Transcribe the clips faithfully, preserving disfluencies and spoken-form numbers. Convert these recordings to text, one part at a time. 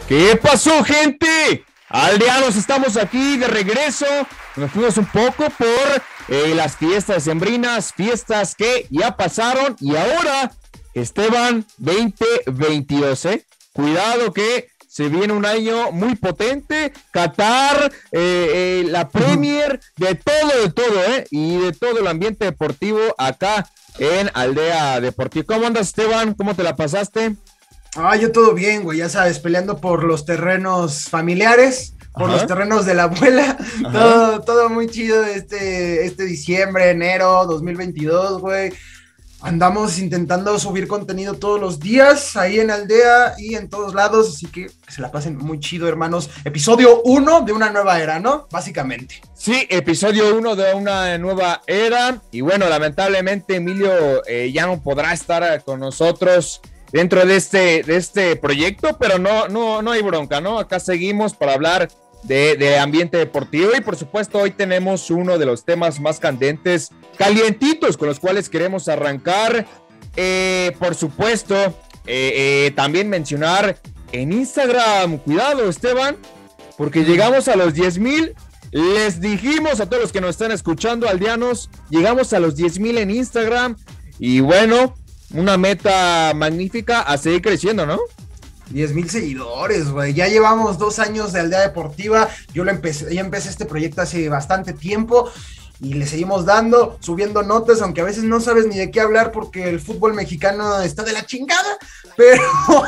¿Qué pasó, gente? Aldeanos, estamos aquí de regreso. Nos fuimos un poco por eh, las fiestas sembrinas, fiestas que ya pasaron y ahora, Esteban, veinte veintidós, ¿eh? Cuidado que se viene un año muy potente, Qatar, eh, eh, la Premier, de todo, de todo, ¿eh? Y de todo el ambiente deportivo acá en Aldea Deportiva. ¿Cómo andas, Esteban? ¿Cómo te la pasaste? Ah, yo todo bien, güey, ya sabes, peleando por los terrenos familiares, por Ajá. los terrenos de la abuela, todo, todo muy chido este, este diciembre, enero dos mil veintidós, güey. Andamos intentando subir contenido todos los días ahí en Aldea y en todos lados, así que se la pasen muy chido, hermanos. Episodio uno de una nueva era, ¿no? Básicamente. Sí, episodio uno de una nueva era. Y bueno, lamentablemente Emilio eh, ya no podrá estar con nosotros dentro de este, de este proyecto, pero no, no, no hay bronca, ¿no? Acá seguimos para hablar de, de ambiente deportivo y por supuesto hoy tenemos uno de los temas más candentes, calientitos, con los cuales queremos arrancar. Eh, por supuesto, eh, eh, también mencionar en Instagram, cuidado, Esteban, porque llegamos a los diez mil. Les dijimos a todos los que nos están escuchando, aldeanos, llegamos a los diez mil en Instagram y bueno, una meta magnífica a seguir creciendo, ¿no? diez mil seguidores, güey. Ya llevamos dos años de Aldea Deportiva. Yo lo empecé, ya empecé este proyecto hace bastante tiempo y le seguimos dando, subiendo notas, aunque a veces no sabes ni de qué hablar porque el fútbol mexicano está de la chingada, pero,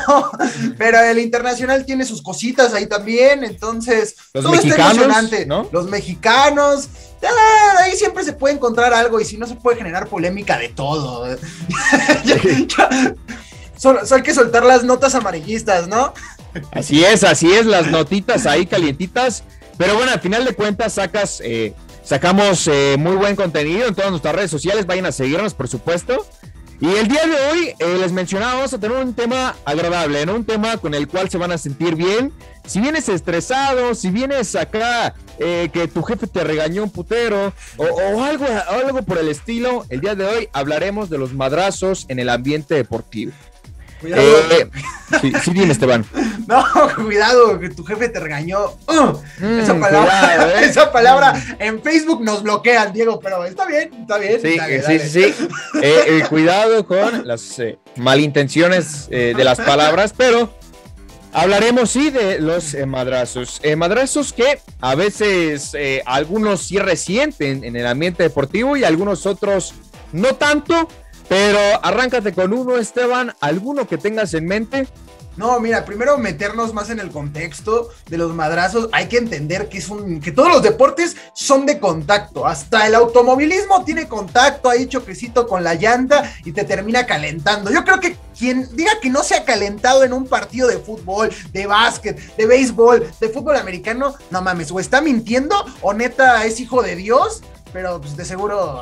pero el internacional tiene sus cositas ahí también, entonces los todo mexicanos, está emocionante, ¿no? Los mexicanos, ah, ahí siempre se puede encontrar algo y si no se puede generar polémica de todo. ya, ya, Solo, solo hay que soltar las notas amarillistas, ¿no? Así es, así es, las notitas ahí calientitas. Pero bueno, al final de cuentas sacas, eh, sacamos eh, muy buen contenido en todas nuestras redes sociales. Vayan a seguirnos, por supuesto. Y el día de hoy, eh, les mencionaba, vamos a tener un tema agradable, ¿no? Un tema con el cual se van a sentir bien. Si vienes estresado, si vienes acá, eh, que tu jefe te regañó un putero, o, o algo, o algo por el estilo, el día de hoy hablaremos de los madrazos en el ambiente deportivo. Cuidado. Eh, sí, sí, dime, Esteban. No, cuidado, que tu jefe te regañó. Uh, mm, esa palabra, cuidado, ¿eh? Esa palabra mm. en Facebook nos bloquean, Diego, pero está bien, está bien. Sí, dale, sí, dale. sí, sí. Eh, eh, cuidado con las eh, malintenciones eh, de las palabras, pero hablaremos, sí, de los eh, madrazos. Eh, madrazos que a veces eh, algunos sí resienten en el ambiente deportivo y algunos otros no tanto. Pero arráncate con uno, Esteban, alguno que tengas en mente. No, mira, primero meternos más en el contexto de los madrazos. Hay que entender que es un que todos los deportes son de contacto. Hasta el automovilismo tiene contacto, ahí choquecito con la llanta y te termina calentando. Yo creo que quien diga que no se ha calentado en un partido de fútbol, de básquet, de béisbol, de fútbol americano, no mames, o está mintiendo o neta es hijo de Dios, pero pues de seguro,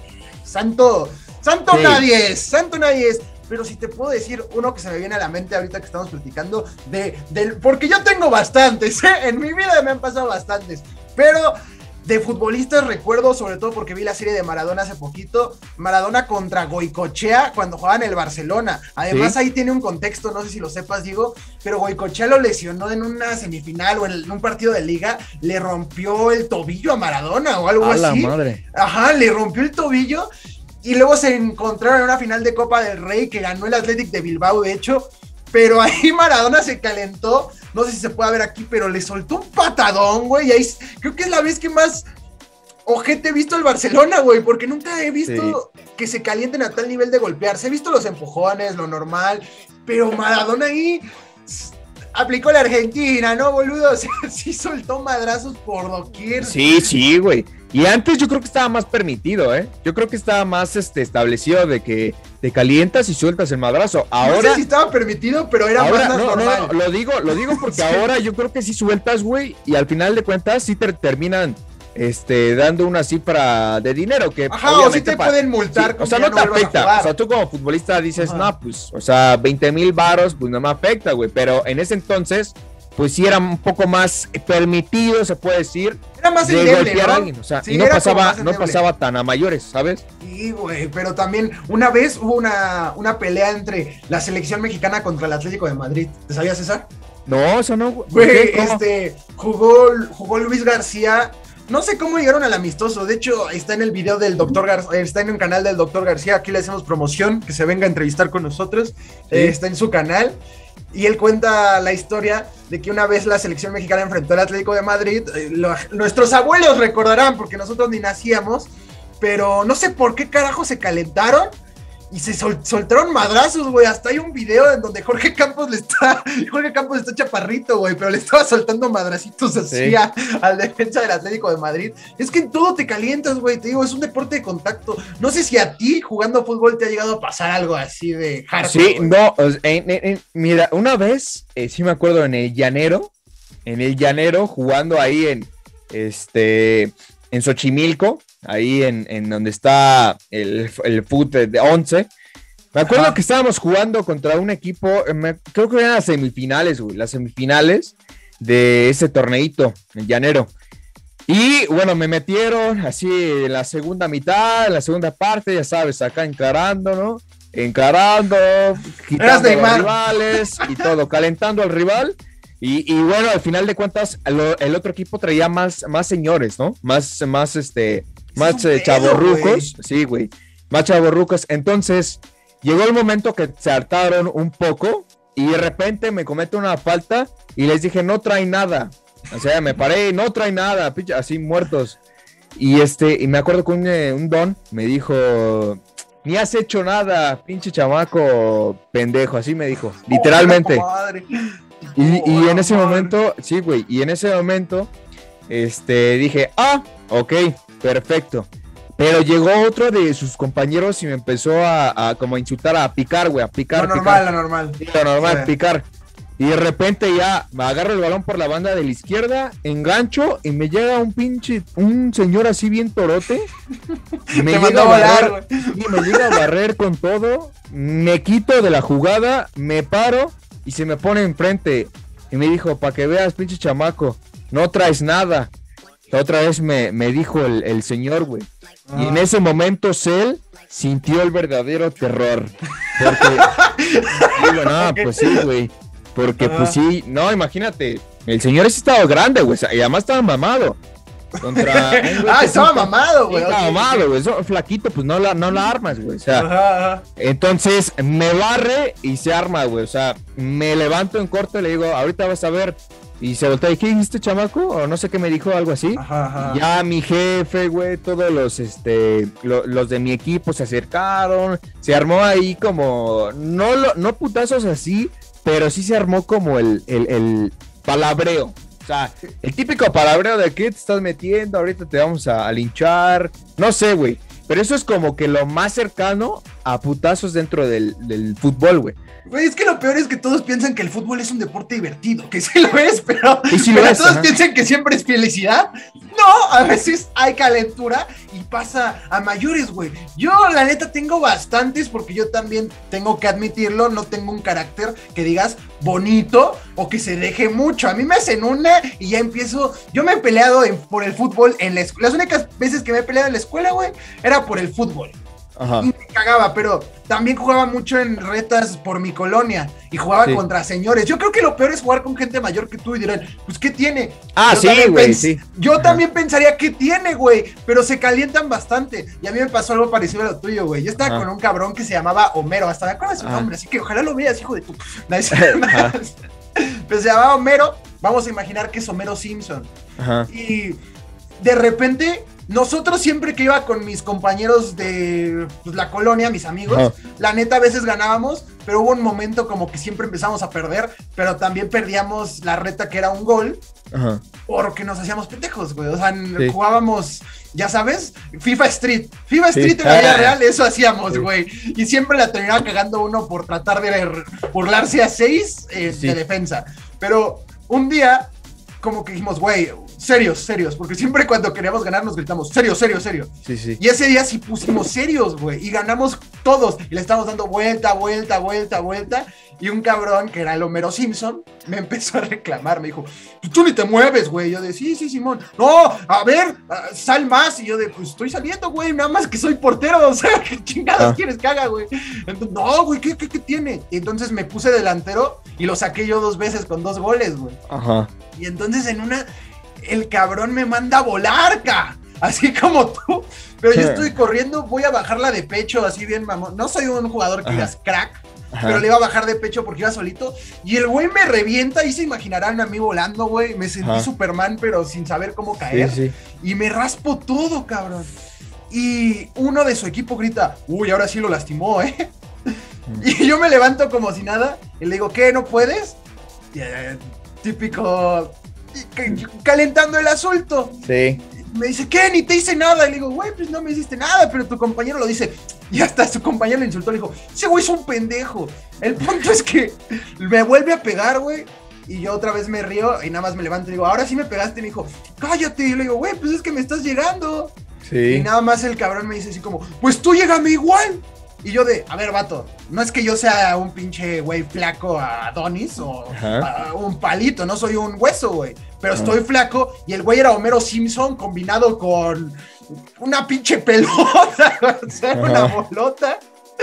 santo... Santo sí. nadie es, santo nadie es, pero si te puedo decir uno que se me viene a la mente ahorita que estamos platicando, de, del, porque yo tengo bastantes, ¿eh? En mi vida me han pasado bastantes, pero de futbolistas recuerdo, sobre todo porque vi la serie de Maradona hace poquito, Maradona contra Goicoechea cuando jugaba en el Barcelona, además ¿sí? Ahí tiene un contexto, no sé si lo sepas, Diego, pero Goicoechea lo lesionó en una semifinal o en un partido de liga, le rompió el tobillo a Maradona o algo a así, la madre. Ajá, le rompió el tobillo. Y luego se encontraron en una final de Copa del Rey que ganó el Athletic de Bilbao, de hecho, pero ahí Maradona se calentó, no sé si se puede ver aquí, pero le soltó un patadón, güey, y ahí creo que es la vez que más ojete he visto el Barcelona, güey, porque nunca he visto sí. que se calienten a tal nivel de golpearse, he visto los empujones, lo normal, pero Maradona ahí aplicó la Argentina, ¿no, boludo? O sea, sí soltó madrazos por doquier. Sí, sí, güey. Y antes yo creo que estaba más permitido, ¿eh? Yo creo que estaba más este, establecido de que te calientas y sueltas el madrazo. Ahora, no sé si estaba permitido, pero era ahora, más no, normal. No, no, lo digo, lo digo porque sí. Ahora yo creo que sí sueltas, güey, y al final de cuentas sí te terminan este, dando una cifra de dinero que ajá, o sí te pa- pueden multar. Sí, o sea, no te afecta. O sea, tú como futbolista dices, ajá. No, pues, o sea, veinte mil varos, pues no me afecta, güey. Pero en ese entonces, pues sí era un poco más permitido, se puede decir. Era más de endeble, golpear ¿no? a alguien, o sea, sí, y no pasaba, no pasaba tan a mayores, ¿sabes? Sí, güey, pero también una vez hubo una, una pelea entre la selección mexicana contra el Atlético de Madrid. ¿Te sabías, César? No, eso no. Güey, este, jugó, jugó Luis García. No sé cómo llegaron al amistoso. De hecho, está en el video del doctor García, está en un canal del doctor García. Aquí le hacemos promoción, que se venga a entrevistar con nosotros. Sí. Eh, está en su canal. Y él cuenta la historia de que una vez la selección mexicana enfrentó al Atlético de Madrid. Eh, lo, nuestros abuelos recordarán, porque nosotros ni nacíamos. Pero no sé por qué carajo se calentaron. Y se sol, soltaron madrazos, güey. Hasta hay un video en donde Jorge Campos le está. Jorge Campos está chaparrito, güey. Pero le estaba soltando madracitos así sí. a, al defensa del Atlético de Madrid. Es que en todo te calientas, güey. Te digo, es un deporte de contacto. No sé si a ti, jugando fútbol, te ha llegado a pasar algo así de hardcore. Sí, güey. no. En, en, en, mira, una vez, eh, sí me acuerdo, en el Llanero. En el Llanero, jugando ahí en. Este. En Xochimilco. Ahí en, en donde está el, el fut de once. Me acuerdo Ajá. que estábamos jugando contra un equipo, me, creo que eran las semifinales, güey, las semifinales de ese torneito, en Llanero. Y bueno, me metieron así en la segunda mitad, en la segunda parte, ya sabes, acá encarando, ¿no? Encarando, quitando a los rivales y todo, calentando al rival. Y, y bueno, al final de cuentas, el, el otro equipo traía más, más señores, ¿no? Más, más, este... Más eh, chavorrucos, sí, güey, más chavorrucos. Entonces, llegó el momento que se hartaron un poco y de repente me comete una falta y les dije, no trae nada. O sea, me paré, no trae nada, pinche, así muertos. Y este, y me acuerdo que un, eh, un don me dijo, ni has hecho nada, pinche chamaco pendejo, así me dijo, literalmente. Y, y en ese momento, sí, güey, y en ese momento, este, dije, ah, ok. Perfecto. Pero llegó otro de sus compañeros y me empezó a, a como a insultar, a picar, güey, a picar. Lo normal, picar. lo normal. Sí, lo normal, sí. Picar. Y de repente ya me agarro el balón por la banda de la izquierda, engancho y me llega un pinche, un señor así bien torote. Y me, llega a barrer, y me llega a barrer con todo. Me quito de la jugada, me paro y se me pone enfrente. Y me dijo, para que veas, pinche chamaco, no traes nada. Otra vez me, me dijo el, el señor, güey. Ah. Y en ese momento Cell sintió el verdadero terror. Porque, digo, no, pues sí, güey. Porque, ah. pues sí, no, imagínate. El señor ese estaba grande, güey. Y además estaba mamado. Contra ah, estaba mamado, güey. Estaba mamado, güey. Eso, flaquito, pues no la, no la armas, güey. O sea, ajá, ajá. Entonces me barre y se arma, güey. O sea, me levanto en corto y le digo, ahorita vas a ver. Y se voltea, ¿y qué dijiste, chamaco? O no sé qué me dijo, algo así. Ajá, ajá. Ya mi jefe, güey, todos los, este, lo, los de mi equipo se acercaron. Se armó ahí como, no, lo, no putazos así, pero sí se armó como el, el, el palabreo. O sea, el típico palabreo de que te estás metiendo, ahorita te vamos a, a linchar. No sé, güey. Pero eso es como que lo más cercano a putazos dentro del, del fútbol, güey. Güey, es que lo peor es que todos piensan que el fútbol es un deporte divertido, que sí lo es, pero, sí pero lo es, todos ajá. piensan que siempre es felicidad. No, a veces hay calentura y pasa a mayores, güey. Yo, la neta, tengo bastantes porque yo también tengo que admitirlo, no tengo un carácter que digas bonito o que se deje mucho. A mí me hacen una y ya empiezo. Yo me he peleado en, por el fútbol en la escuela. Las únicas veces que me he peleado en la escuela, güey, era por el fútbol. Ajá. Y me cagaba, pero también jugaba mucho en retas por mi colonia y jugaba sí. contra señores. Yo creo que lo peor es jugar con gente mayor que tú y dirán, pues ¿qué tiene? Ah, yo sí, güey, pens- sí. Yo Ajá. también pensaría ¿qué tiene, güey? Pero se calientan bastante. Y a mí me pasó algo parecido a lo tuyo, güey. Yo estaba Ajá. con un cabrón que se llamaba Homero, hasta me acuerdo de su Ajá. nombre, así que ojalá lo veas, hijo de tu... Pero se llamaba Homero, vamos a imaginar que es Homero Simpson. Ajá. Y de repente... Nosotros siempre que iba con mis compañeros de pues, la colonia, mis amigos, oh. la neta a veces ganábamos, pero hubo un momento como que siempre empezamos a perder, pero también perdíamos la reta que era un gol, uh-huh. porque nos hacíamos pendejos, güey, o sea, sí. jugábamos, ya sabes, FIFA Street, FIFA sí. Street en la vida real, eso hacíamos, güey, sí. y siempre la terminaba cagando uno por tratar de burlarse a seis eh, sí. de defensa, pero un día como que dijimos, güey, serios, serios, porque siempre cuando queríamos ganar nos gritamos, serio, serio, serio. Sí, sí. Y ese día sí pusimos serios, güey, y ganamos todos, y le estábamos dando vuelta, vuelta, vuelta, vuelta, y un cabrón, que era el Homero Simpson, me empezó a reclamar, me dijo, tú ni te mueves, güey, yo de, sí, sí, Simón, no, a ver, sal más, y yo de, pues estoy saliendo, güey, nada más que soy portero, o sea, ¿qué chingadas ah. quieres que haga, güey? Entonces, no, güey, ¿qué, qué, ¿qué tiene? Y entonces me puse delantero, y lo saqué yo dos veces con dos goles, güey. Ajá. Y entonces en una, el cabrón me manda a volar, ca, así como tú, pero yo estoy corriendo, voy a bajarla de pecho, así bien mamón, no soy un jugador que digas crack, Ajá. pero le iba a bajar de pecho porque iba solito, y el güey me revienta, y se imaginarán a mí volando, güey, me sentí Ajá. Superman, pero sin saber cómo caer, sí, sí. y me raspo todo, cabrón, y uno de su equipo grita, uy, ahora sí lo lastimó, eh, mm. y yo me levanto como si nada, y le digo, ¿qué, no puedes? Y, eh, típico, calentando el asunto. Sí. Me dice, ¿qué? Ni te hice nada. Y le digo, güey, pues no me hiciste nada, pero tu compañero lo dice. Y hasta su compañero le insultó, le dijo, ese güey es un pendejo. El punto es que me vuelve a pegar, güey. Y yo otra vez me río y nada más me levanto y digo, ahora sí me pegaste. Y me dijo, cállate. Y le digo, güey, pues es que me estás llegando. Sí. Y nada más el cabrón me dice así como, pues tú llégame igual. Y yo de, a ver, vato, no es que yo sea un pinche güey flaco a Adonis o a un palito, no soy un hueso, güey. Pero Ajá. estoy flaco y el güey era Homero Simpson combinado con una pinche pelota, o sea, Ajá. una bolota.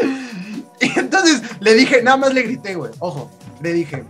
Y entonces le dije, nada más le grité, güey, ojo, le dije,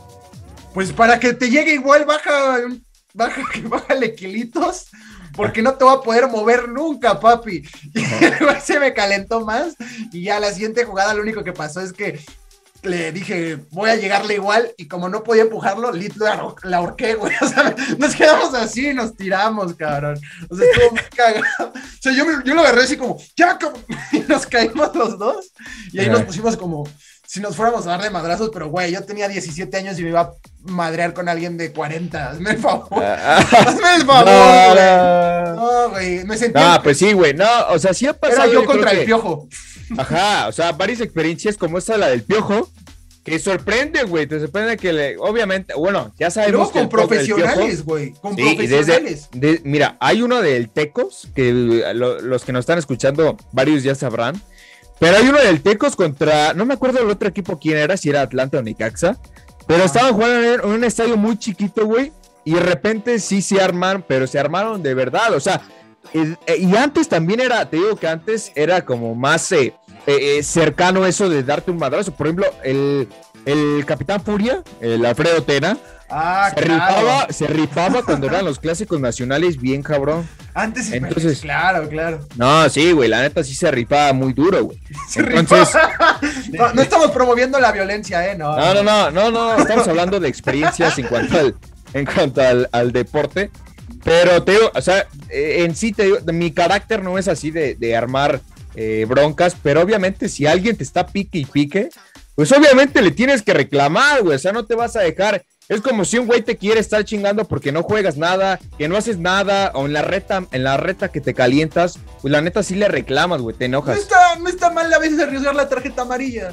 pues para que te llegue igual, baja, baja, bájale kilitos. Porque no te voy a poder mover nunca, papi. Y luego se me calentó más. Y ya la siguiente jugada lo único que pasó es que le dije, voy a llegarle igual. Y como no podía empujarlo, Lit la, la ahorqué, güey. O sea, nos quedamos así y nos tiramos, cabrón. O sea, estuvo muy cagado. O sea, yo, yo lo agarré así como, ya, cabrón. Y nos caímos los dos. Y ahí Ajá. nos pusimos como, si nos fuéramos a dar de madrazos. Pero, güey, yo tenía diecisiete años y me iba a madrear con alguien de cuarenta. Hazme el favor. Hazme el favor, no, güey. No, güey. Me sentí. No, pues sí, güey. No, o sea, sí ha pasado. Era yo, yo contra el que... Piojo. Ajá, o sea, varias experiencias como esta, la del Piojo, que sorprende, güey. Te sorprende que le. Obviamente, bueno, ya sabemos. Pero con que profesionales, güey. Con sí, profesionales. Desde, de, mira, hay uno del Tecos, que lo, los que nos están escuchando, varios ya sabrán. Pero hay uno del Tecos contra. No me acuerdo del otro equipo quién era, si era Atlanta o Necaxa. Pero estaban jugando en un estadio muy chiquito, güey, y de repente sí se armaron, pero se armaron de verdad, o sea, eh, eh, y antes también era, te digo que antes era como más eh, eh, cercano eso de darte un madrazo. Por ejemplo, el, el Capitán Furia, el Alfredo Tena, ah, se, claro. rifaba, se rifaba cuando eran los clásicos nacionales bien cabrón. Antes sí, entonces, claro, claro. No, sí, güey, la neta sí se rifaba muy duro, güey. Entonces, no, no estamos promoviendo la violencia, ¿eh? No, no, no, no, no, no, estamos hablando de experiencias en cuanto al, en cuanto al, al deporte. Pero te digo, o sea, en sí te digo, mi carácter no es así de, de armar eh, broncas, pero obviamente si alguien te está pique y pique, pues obviamente le tienes que reclamar, güey, o sea, no te vas a dejar. Es como si un güey te quiere estar chingando porque no juegas nada, que no haces nada, o en la reta, en la reta que te calientas, pues la neta sí le reclamas, güey, te enojas. No está, no está mal a veces arriesgar la tarjeta amarilla.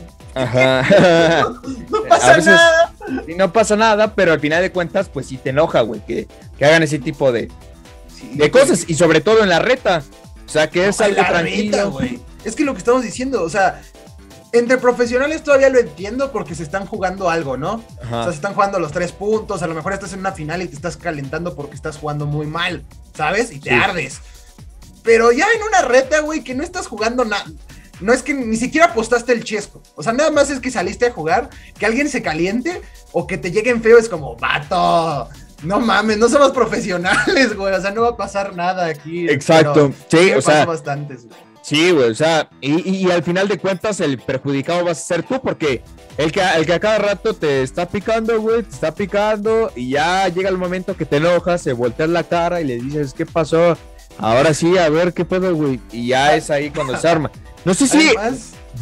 Ajá. No, no pasa veces, nada. Sí, no pasa nada, pero al final de cuentas, pues sí te enoja, güey, que, que hagan ese tipo de, sí, de cosas, y sobre todo en la reta. O sea, que es no, algo tranquilo. Reta, es que lo que estamos diciendo, o sea, entre profesionales todavía lo entiendo porque se están jugando algo, ¿no? Ajá. O sea, se están jugando los tres puntos, a lo mejor estás en una final y te estás calentando porque estás jugando muy mal, ¿sabes? Y te sí. ardes. Pero ya en una reta, güey, que no estás jugando nada, no es que ni siquiera apostaste el chesco, o sea, nada más es que saliste a jugar, que alguien se caliente o que te lleguen feo, es como, vato, no mames, no somos profesionales, güey, o sea, no va a pasar nada aquí. Exacto, sí, o sea. Bastantes, güey. Sí, güey, o sea, y, y, y al final de cuentas el perjudicado vas a ser tú, porque el que, el que a cada rato te está picando, güey, te está picando, y ya llega el momento que te enojas, se volteas la cara y le dices, ¿qué pasó? Ahora sí, a ver, ¿qué pedo, güey? Y ya es ahí cuando se arma. No sé si... Además,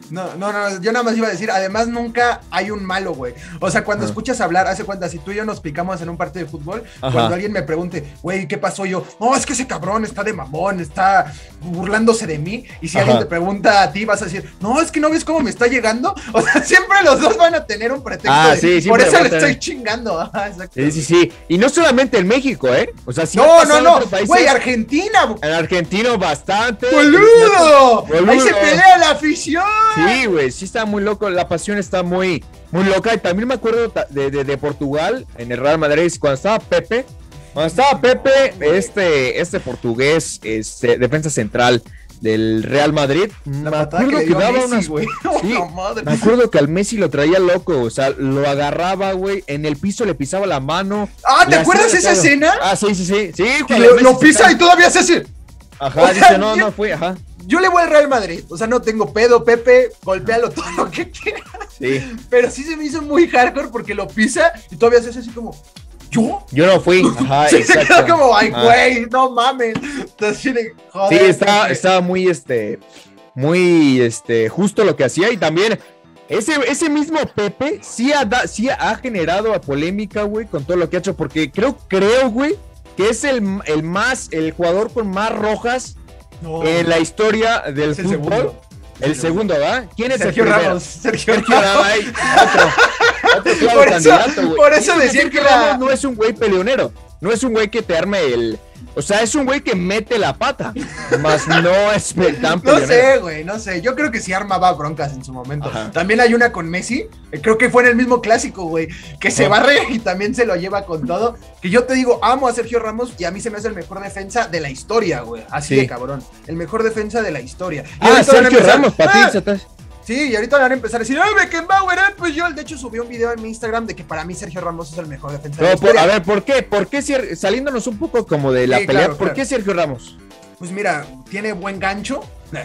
No, no, no, yo nada más iba a decir, además nunca hay un malo, güey. O sea, cuando Ajá. escuchas hablar, hace cuenta, si tú y yo nos picamos en un partido de fútbol, Ajá. cuando alguien me pregunte, güey, ¿qué pasó? Yo, no, es que ese cabrón está de mamón, está burlándose de mí. Y si Ajá. alguien te pregunta a ti, vas a decir, no, es que no ves cómo me está llegando. O sea, siempre los dos van a tener un pretexto. Ah, de, sí, por siempre eso va a le tener. estoy chingando. Ajá, exacto. Sí, sí, sí. Y no solamente en México, ¿eh? O sea, sí ha No, pasado no, en no, otros países. güey, Argentina, En argentino bastante. boludo. Boludo. Ahí se pelea la afición. Sí, güey, sí está muy loco, la pasión está muy, muy loca. Y también me acuerdo de, de, de Portugal, en el Real Madrid, cuando estaba Pepe, cuando estaba Pepe, este, este portugués, este, defensa central del Real Madrid, La me patada que acuerdo le que dio a daba Messi, unas... güey. Sí, No, madre. me acuerdo que al Messi lo traía loco, o sea, lo agarraba, güey, en el piso le pisaba la mano. Ah, ¿te le acuerdas hacía esa de todo. escena? Ah, sí, sí, sí, sí. Que cuando lo, Messi lo se pisa cae. y todavía se hace. Ajá, o sea, dice, no, yo- no fui, ajá. Yo le voy al Real Madrid, o sea, no tengo pedo, Pepe, golpéalo todo lo que quieras. Sí, Pero sí se me hizo muy hardcore porque lo pisa y todavía se hace así como, ¿yo? yo no fui, ajá, Sí, se exacto. quedó como, ay, Ah. güey, no mames. Entonces, sí, de, joder, Sí, estaba, Pepe. estaba muy, este, muy, este, justo lo que hacía y también ese, ese mismo Pepe sí ha, da- sí ha generado a polémica, güey, con todo lo que ha hecho, porque creo, creo, güey, que es el, el más, el jugador con más rojas No, en la historia del es el fútbol. segundo. El segundo, ¿verdad? ¿Quién es Sergio el primero? Ramos. Sergio, Sergio Ramos. Ramos, ay, otro, otro claro Por eso- candidato, güey. por eso Sí, decían Sergio que era- Ramos no es un güey peleonero, no es un güey que te arme el, o sea, es un güey que mete la pata, más no es pe- tan No peleonero. sé, güey, no sé. Yo creo que sí armaba broncas en su momento. Ajá. También hay una con Messi, eh, creo que fue en el mismo clásico, güey, que se Ah. barre y también se lo lleva con todo. Que yo te digo, amo a Sergio Ramos y a mí se me hace el mejor defensa de la historia, güey. Así Sí. de cabrón. El mejor defensa de la historia. Y Ah, ahorita van a Sergio empezar- Ramos, para ¡Ah! ti, Satas. Sí, y ahorita van a empezar a decir, ¡ay, Beckenbauer! eh, Pues yo, de hecho, subí un video en mi Instagram de que para mí Sergio Ramos es el mejor defensa de la Pero, por- historia. a ver, ¿por qué? ¿Por qué Ser- saliéndonos un poco como de la Sí, pelea? claro, ¿Por claro. qué Sergio Ramos? Pues mira, tiene buen gancho.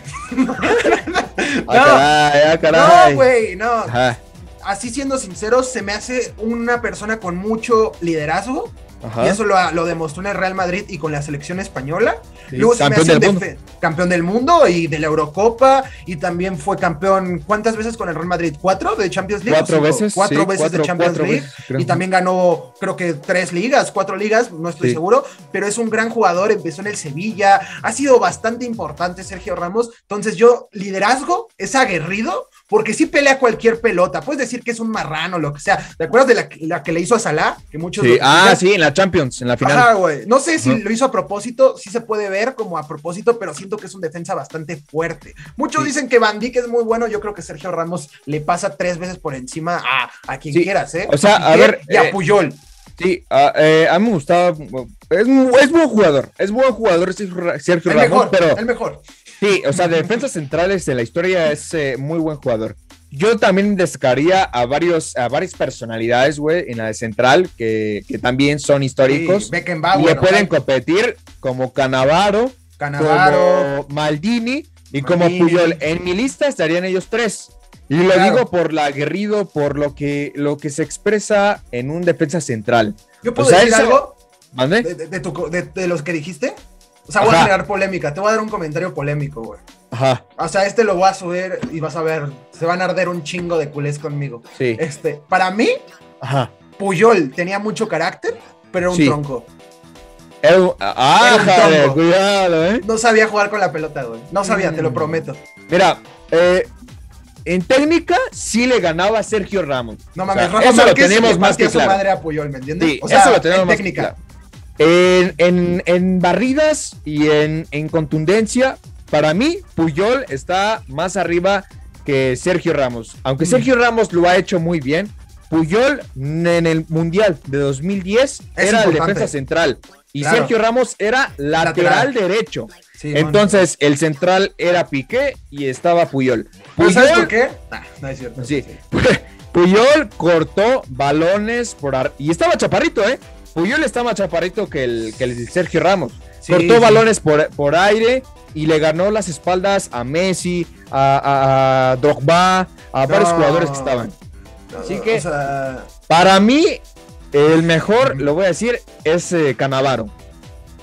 Ah, caray, ah, caray. No, güey, no. Ajá, Así siendo sinceros, se me hace una persona con mucho liderazgo. ajá. Y eso lo, lo demostró en el Real Madrid y con la selección española. Sí, Luego se me campeón hace un del mundo. defe- campeón del mundo y de la Eurocopa. Y también fue campeón, ¿cuántas veces con el Real Madrid? ¿Cuatro de Champions League? Cuatro ¿O cinco? veces, Cuatro sí, veces cuatro- de Champions cuatro League. veces, creo. Y también ganó, creo que tres ligas, cuatro ligas, no estoy Sí. seguro. Pero es un gran jugador, empezó en el Sevilla. Ha sido bastante importante Sergio Ramos. Entonces yo, liderazgo, es aguerrido. Porque sí pelea cualquier pelota. Puedes decir que es un marrano, lo que sea. ¿Te acuerdas de la, la que le hizo a Salah? Que muchos Sí, lo ah, critican. sí, en la Champions, en la final. Ajá, güey. No sé si Ajá. lo hizo a propósito, sí se puede ver como a propósito, pero siento que es un defensa bastante fuerte. Muchos Sí. dicen que Van Dijk es muy bueno, yo creo que Sergio Ramos le pasa tres veces por encima a, a quien Sí. quieras, ¿eh? O sea, a Piqué ver, Y a eh, Puyol. Sí, ah, eh, a mí me gustaba. Es, mu- es buen jugador. Es buen jugador Sergio Ra- Sergio El Ramos, mejor, pero el mejor. sí, o sea, de defensas centrales de la historia es eh, muy buen jugador. Yo también destacaría a varios, a varias personalidades, güey, en la de central, que, que también son históricos. Sí, y Beckenbauer. le pueden Ronaldo, competir como Cannavaro, Cannavaro. como Maldini y como Maldini. Puyol. En mi lista estarían ellos tres. Y lo Claro. digo por lo aguerrido, por lo que, lo que se expresa en un defensa central. ¿Yo puedo o sea, decir eso- algo ¿Mande? de, de- de tu- de- de los que dijiste? O sea, voy a Ajá. generar polémica. Te voy a dar un comentario polémico, güey. Ajá, O sea, este lo voy a subir y vas a ver, se van a arder un chingo de culés conmigo. sí. Este, para mí, Ajá. Puyol tenía mucho carácter, pero era un Sí. tronco. Eu- ah, Era un jale, tronco. cuidado, eh. No sabía jugar con la pelota, güey. No sabía, Mm. te lo prometo. Mira, eh, en técnica sí le ganaba a Sergio Ramos. No O mames, sea, Rafa eso lo Márquez tenemos le más partía que su claro. madre a Puyol, ¿me entiendes? Sí, o sea, eso lo tenemos en más técnica. que claro. En, en- en barridas y en, en contundencia, para mí, Puyol está más arriba que Sergio Ramos. Aunque Mm. Sergio Ramos lo ha hecho muy bien, Puyol en el Mundial de dos mil diez Es era el importante. defensa central y Claro. Sergio Ramos era lateral, Lateral. derecho. Sí, Entonces, el central era Piqué y estaba Puyol. ¿Pero sabes Puyol- por qué? Nah, no es cierto. Sí. Puyol cortó balones por ar- y estaba chaparrito, ¿eh? Puyol está más chaparrito que el, que el Sergio Ramos. Sí, cortó sí. balones por, por aire y le ganó las espaldas a Messi, a, a- a Drogba, a varios No. jugadores que estaban. No, Así que- O sea, Para mí, el mejor, lo voy a decir, es eh, Cannavaro.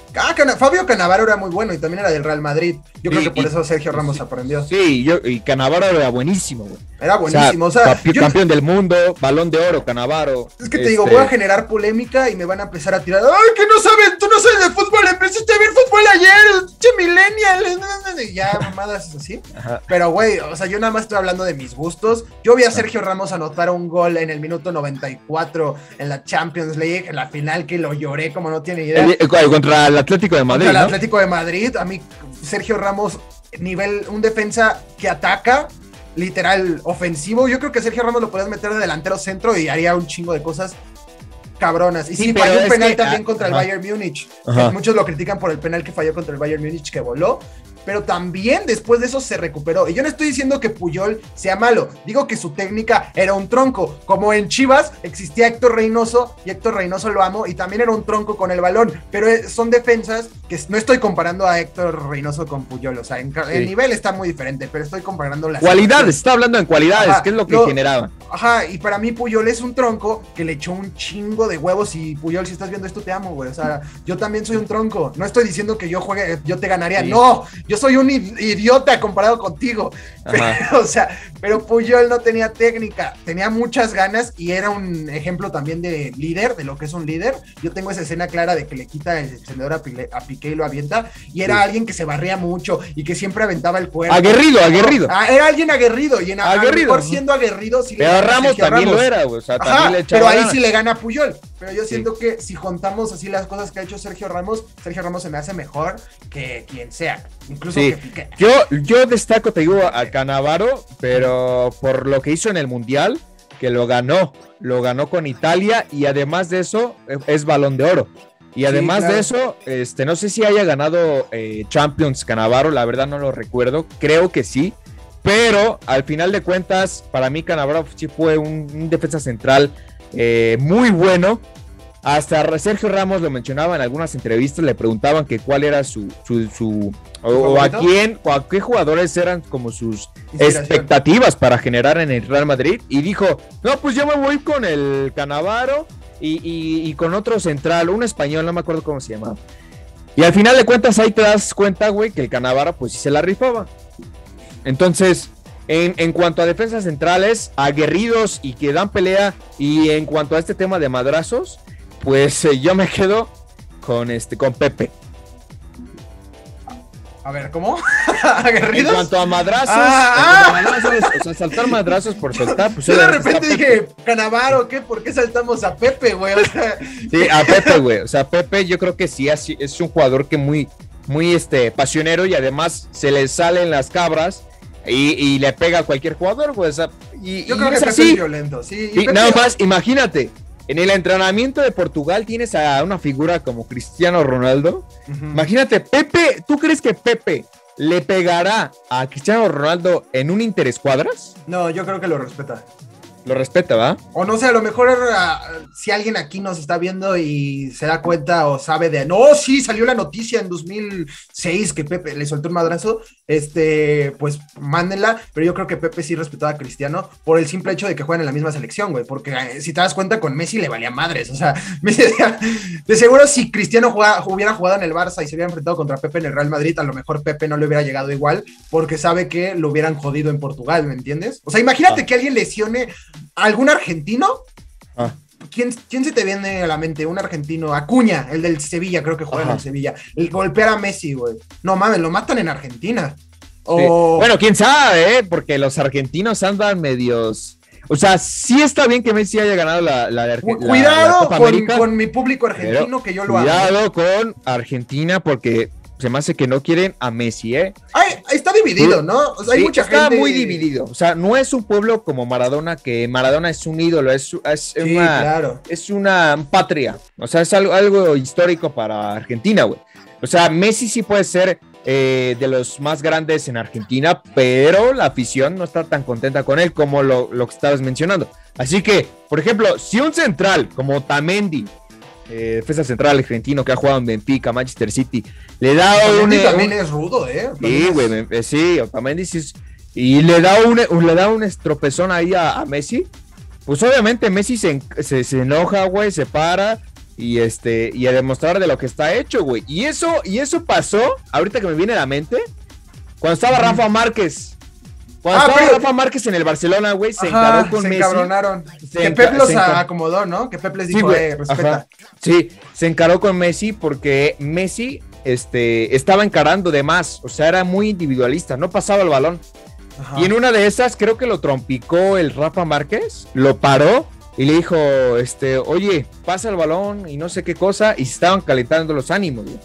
Ah, Cana- Fabio Cannavaro era muy bueno y también era del Real Madrid. Yo creo Y- que por y- eso Sergio Ramos sí, aprendió. Sí, yo, y Cannavaro era buenísimo, güey. Era buenísimo. O sea, campe- yo- campeón del mundo, balón de oro, Cannavaro. es que te este, digo, voy a generar polémica y me van a empezar a tirar. ¡Ay, que no sabes! Tú no sabes de fútbol, empezaste a ver fútbol ayer, che millennial. Y ya, mamadas así. Ajá. Pero, güey, o sea, yo nada más estoy hablando de mis gustos. Yo vi a Sergio Ramos anotar un gol en el minuto noventa y cuatro en la Champions League, en la final, que lo lloré como no tiene idea. El- el- contra el Atlético de Madrid, Contra el ¿no? Atlético de Madrid, a mí Sergio Ramos, nivel, un defensa que ataca, literal, ofensivo. Yo creo que Sergio Ramos lo podías meter de delantero centro y haría un chingo de cosas cabronas. Y sí, Sí, pero falló un es penal que- también ah, contra ajá. el Bayern Múnich. Ajá. Muchos lo critican por el penal que falló contra el Bayern Múnich que voló. Pero también después de eso se recuperó. Y yo no estoy diciendo que Puyol sea malo. Digo que su técnica era un tronco. Como en Chivas existía Héctor Reynoso. Y Héctor Reynoso lo amo. Y también era un tronco con el balón. Pero son defensas que no estoy comparando a Héctor Reynoso con Puyol. O sea, en, Sí. el nivel está muy diferente. Pero estoy comparando las Cualidades, está hablando en cualidades, Ajá, que es lo que yo- generaba. Ajá, y para mí Puyol es un tronco que le echó un chingo de huevos. Y Puyol, si estás viendo esto, te amo, güey. O sea, yo también soy un tronco. No estoy diciendo que yo juegue, yo te ganaría. Sí. No, yo soy un i- idiota comparado contigo. Ajá. Pero, o sea, pero Puyol no tenía técnica, tenía muchas ganas y era un ejemplo también de líder, de lo que es un líder. Yo tengo esa escena clara de que le quita el encendedor a, Pile- a Piqué y lo avienta. Y era Sí. alguien que se barría mucho y que siempre aventaba el cuerpo. Aguerrido, aguerrido. Ah, era alguien aguerrido y en a- a lo Aguerrido. mejor siendo aguerrido sí le Pero gana a Ramos Sergio también Ramos. lo era, güey. O sea, Ajá, también le echaba pero ahí ganas. sí le gana a Puyol. Pero yo Sí. siento que si juntamos así las cosas que ha hecho Sergio Ramos, Sergio Ramos se me hace mejor que quien sea, incluso Sí. que Piqué. Yo, yo destaco, te digo, a Cannavaro, pero por lo que hizo en el Mundial, que lo ganó, lo ganó con Italia y además de eso eh, es Balón de Oro. Y además claro. de eso, este, no sé si haya ganado eh, Champions Cannavaro, la verdad no lo recuerdo, creo que sí, pero al final de cuentas, para mí Cannavaro sí fue un, un defensa central eh, muy bueno. Hasta Sergio Ramos lo mencionaba en algunas entrevistas, le preguntaban que cuál era su, su, su o, o a quién, o a qué jugadores eran como sus Inspiración. expectativas para generar en el Real Madrid, y dijo, no, pues yo me voy con el Cannavaro y, y, y con otro central, un español, no me acuerdo cómo se llamaba. Y al final de cuentas ahí te das cuenta, güey, que el Cannavaro pues sí se la rifaba. Entonces, en, en cuanto a defensas centrales, aguerridos y que dan pelea, y en cuanto a este tema de madrazos, pues eh, yo me quedo con este con Pepe. A ver, ¿cómo? En ¿Aguerridos? cuanto a madrazos, Ah, en cuanto a madrazos, o sea, saltar madrazos por soltar, pues Yo de obviamente repente está Pepe. dije, Canavaro, ¿qué? ¿Por qué saltamos a Pepe, güey? O sea, Sí, a Pepe, güey. O sea, Pepe yo creo que sí así, es un jugador que muy, muy este, pasionero, y además se le salen las cabras y, y le pega a cualquier jugador, güey. O sea, y, yo y creo que es Pepe así. es violento, sí. Y Pepe- nada más, imagínate, en el entrenamiento de Portugal tienes a una figura como Cristiano Ronaldo. Ujú. Imagínate, Pepe, ¿tú crees que Pepe le pegará a Cristiano Ronaldo en un interescuadras? No, yo creo que lo respeta. Lo respeta, ¿va? O no sé, a lo mejor ah, si alguien aquí nos está viendo y se da cuenta o sabe de, no, sí, salió la noticia en dos mil seis que Pepe le soltó un madrazo, este, pues mándenla, pero yo creo que Pepe sí respetaba a Cristiano por el simple hecho de que juegan en la misma selección, güey, porque eh, si te das cuenta con Messi le valía madres, o sea, Messi, de seguro si Cristiano jugaba, hubiera jugado en el Barça y se hubiera enfrentado contra Pepe en el Real Madrid, a lo mejor Pepe no le hubiera llegado igual, porque sabe que lo hubieran jodido en Portugal, ¿me entiendes? O sea, imagínate Ah. que alguien lesione a algún argentino. Ah. ¿Quién, ¿Quién se te viene a la mente? Un argentino, Acuña, el del Sevilla, creo que juega Ajá. en el Sevilla. El golpear a Messi, güey. No mames, lo matan en Argentina. Sí. O... Bueno, quién sabe, ¿eh? Porque los argentinos andan medios. O sea, sí está bien que Messi haya ganado la, la, la, Cu- la cuidado Copa con, América, con mi público argentino, pero que yo lo amo. cuidado con Argentina, porque se me hace que no quieren a Messi, ¿eh? Ay, está dividido, ¿no? O sea, hay Sí, mucha está gente. muy dividido. O sea, no es un pueblo como Maradona, que Maradona es un ídolo, es, es Sí, una, claro. es una patria. O sea, es algo, algo histórico para Argentina, güey. O sea, Messi sí puede ser eh, de los más grandes en Argentina, pero la afición no está tan contenta con él como lo, lo que estabas mencionando. Así que, por ejemplo, si un central como Otamendi, eh, defensa central argentino que ha jugado en Benfica, Manchester City, le da un, Otamendi también un- es rudo, ¿eh? Sí, güey, me- eh, sí, Otamendi sí es- y le da un, un- le da un estropezón ahí a, a Messi, pues obviamente Messi se, en- se, se enoja, güey, se para, y este y a demostrar de lo que está hecho, güey. Y eso y eso pasó, ahorita que me viene a la mente, cuando estaba Rafa Márquez. Cuando ah, estaba pero... Rafa Márquez en el Barcelona, güey, se ajá, encaró con se Messi. Encabronaron. Se que Pep los encar... acomodó, ¿no? Que Pep les dijo, sí, eh, respeta. Ajá. Sí, se encaró con Messi porque Messi este, estaba encarando de más, o sea, era muy individualista, no pasaba el balón. Ajá. Y en una de esas, creo que lo trompicó el Rafa Márquez, lo paró y le dijo, este, oye, pasa el balón y no sé qué cosa, y se estaban calentando los ánimos, güey.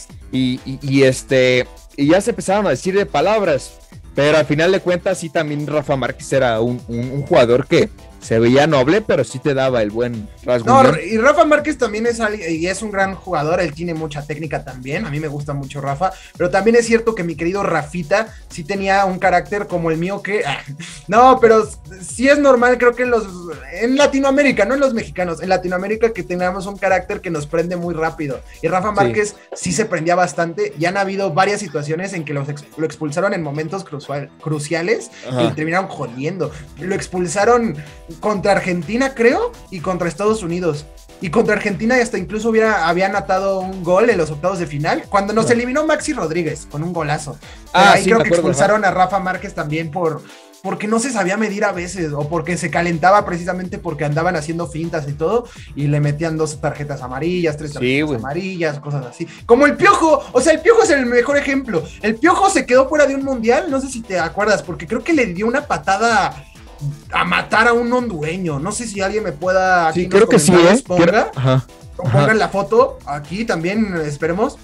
Y, y, y este, y ya se empezaron a decir de palabras. Pero al final de cuentas, sí, también Rafa Márquez era un, un, un jugador que se veía noble, pero sí te daba el buen rasgo. No, y Rafa Márquez también es, y es un gran jugador, él tiene mucha técnica también, a mí me gusta mucho Rafa, pero también es cierto que mi querido Rafita sí tenía un carácter como el mío que, no, pero sí es normal, creo que en los, en Latinoamérica, no en los mexicanos, en Latinoamérica que tengamos un carácter que nos prende muy rápido, y Rafa Márquez sí, sí se prendía bastante, y han habido varias situaciones en que los ex, lo expulsaron en momentos crucial, cruciales, ajá, y terminaron jodiendo, lo expulsaron contra Argentina, creo, y contra Estados Unidos. Y contra Argentina hasta incluso hubiera, habían atado un gol en los octavos de final, cuando nos eliminó Maxi Rodríguez con un golazo. Ah, ahí sí, creo que acuerdo, expulsaron ajá. a Rafa Márquez también por porque no se sabía medir a veces, o porque se calentaba precisamente porque andaban haciendo fintas y todo, y le metían dos tarjetas amarillas, tres tarjetas sí, amarillas, cosas así. Como el Piojo, o sea, el Piojo es el mejor ejemplo. El Piojo se quedó fuera de un mundial, no sé si te acuerdas, porque creo que le dio una patada a matar a un hondureño, no sé si alguien me pueda aquí sí, creo que sí, ¿eh? ponga, ajá, ajá. pongan la foto aquí también, esperemos,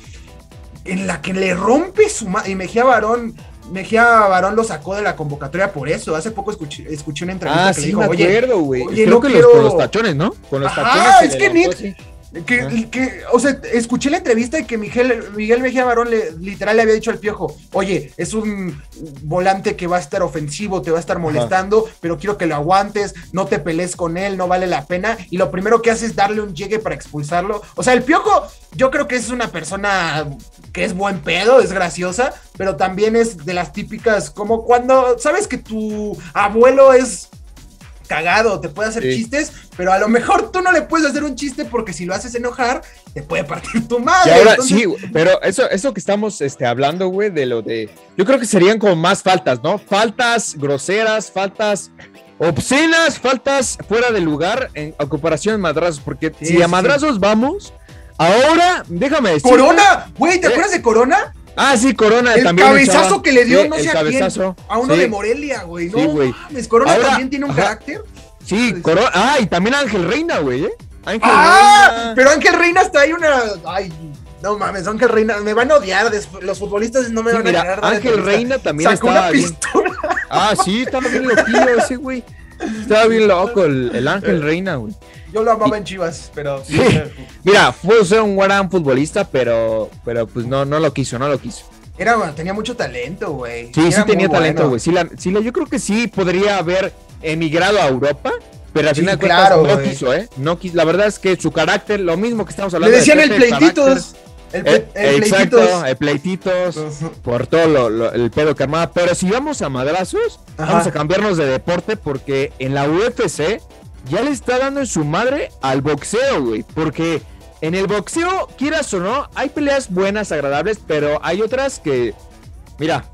en la que le rompe su madre, y Mejía Barón, Mejía Barón lo sacó de la convocatoria por eso, hace poco escuché, escuché una entrevista ah, que sí, le dijo, me oye, acuerdo, güey, oye, creo no que quiero... los, con los tachones, ¿no? Con los ajá, tachones. es que ni... Que, que, o sea, escuché la entrevista y que Miguel, Miguel Mejía Barón le, literal le había dicho al Piojo, oye, es un volante que va a estar ofensivo, te va a estar molestando, ajá, pero quiero que lo aguantes, no te pelees con él, no vale la pena, y lo primero que hace es darle un llegue para expulsarlo. O sea, el Piojo, yo creo que es una persona que es buen pedo, es graciosa, pero también es de las típicas, como cuando, sabes que tu abuelo es... cagado, te puede hacer sí. chistes, pero a lo mejor tú no le puedes hacer un chiste porque si lo haces enojar, te puede partir tu madre. Y ahora entonces... sí, pero eso, eso que estamos este, hablando, güey, de lo de, yo creo que serían como más faltas, ¿no? Faltas groseras, faltas obscenas, faltas fuera de lugar en a comparación de madrazos, porque sí, si sí, a madrazos sí. vamos, ahora, déjame decir. ¡Corona! Güey, ¿te eh? acuerdas de Corona? Ah, sí, Corona el también. El cabezazo echaba, que le dio, sí, no sé a quién, a uno sí. de Morelia, güey. No, sí, güey. Mames, Corona ahora, también tiene un ajá. carácter. Sí, Corona. Ah, y también Ángel Reina, güey, ¿eh? Ángel ah, Reina. Pero Ángel Reina está ahí una... Ay, no mames, Ángel Reina, me van a odiar, los futbolistas no me sí, van mira, a ganar. Ángel Reina también sacó estaba una pistola. Bien. Ah, sí, estaba bien loquillo ese, güey. Estaba bien loco el, el Ángel Reina, güey. Yo lo amaba y, en Chivas, pero... Sí. Mira, fue ser un gran futbolista, pero, pero pues no, no lo quiso, no lo quiso. Era, tenía mucho talento, güey. Sí, sí tenía talento, güey. Bueno. Sí, sí, yo creo que sí podría haber emigrado a Europa, pero al sí, final claro, no wey. quiso, ¿eh? No quiso. La verdad es que su carácter, lo mismo que estamos hablando. Le decían de el pleititos. El, el, el exacto, pleititos. el pleititos, uh-huh. por todo lo, lo, el pedo que armaba. Pero si vamos a madrazos, ajá, vamos a cambiarnos de deporte porque en la U F C ya le está dando en su madre al boxeo, güey. Porque en el boxeo, quieras o no, hay peleas buenas, agradables, pero hay otras que, mira,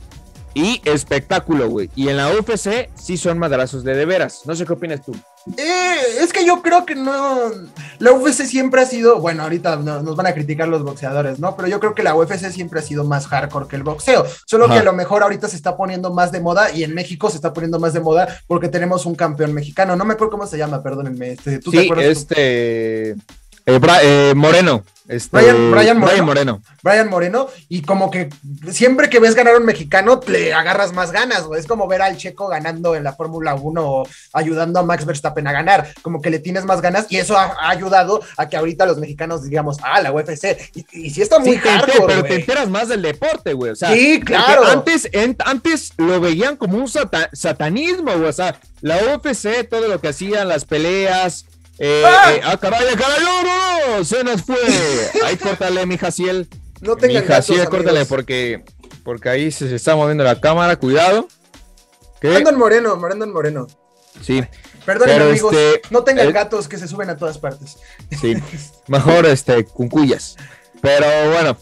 y espectáculo, güey. Y en la U F C sí son madrazos de de veras. No sé qué opinas tú. Eh, es que yo creo que no. La U F C siempre ha sido. Bueno, ahorita no, nos van a criticar los boxeadores, ¿no? Pero yo creo que la U F C siempre ha sido más hardcore que el boxeo. Solo ajá, que a lo mejor ahorita se está poniendo más de moda. Y en México se está poniendo más de moda porque tenemos un campeón mexicano. No me acuerdo cómo se llama, perdónenme. Este, ¿tú sí, te acuerdas? Este. Eh, Bra- eh, Moreno. Este, Brian, Brian, Moreno, Brian Moreno. Brian Moreno, y como que siempre que ves ganar a un mexicano, le agarras más ganas, güey. Es como ver al Checo ganando en la Fórmula uno o ayudando a Max Verstappen a ganar. Como que le tienes más ganas, y eso ha, ha ayudado a que ahorita los mexicanos digamos, ah, la U F C. Y, y sí está muy sí, hardcore, pero güey. te enteras más del deporte, güey. O sea, sí, claro. Antes, en, antes lo veían como un sata- satanismo, güey. O sea, la U F C, todo lo que hacían, las peleas. Eh, ¡Ah! Eh, ah, caray, caray, no, no, no, se nos fue. Ahí córtale, mi Jaciel. No tengan mi Jaciel, gatos, córtale, amigos. porque, porque ahí se, se está moviendo la cámara, cuidado. Brandon Moreno, Brandon Moreno. Sí. Perdónenme, Pero, amigos, este, no tengan eh, gatos que se suben a todas partes. Sí, mejor este, cuncuyas. Pero bueno,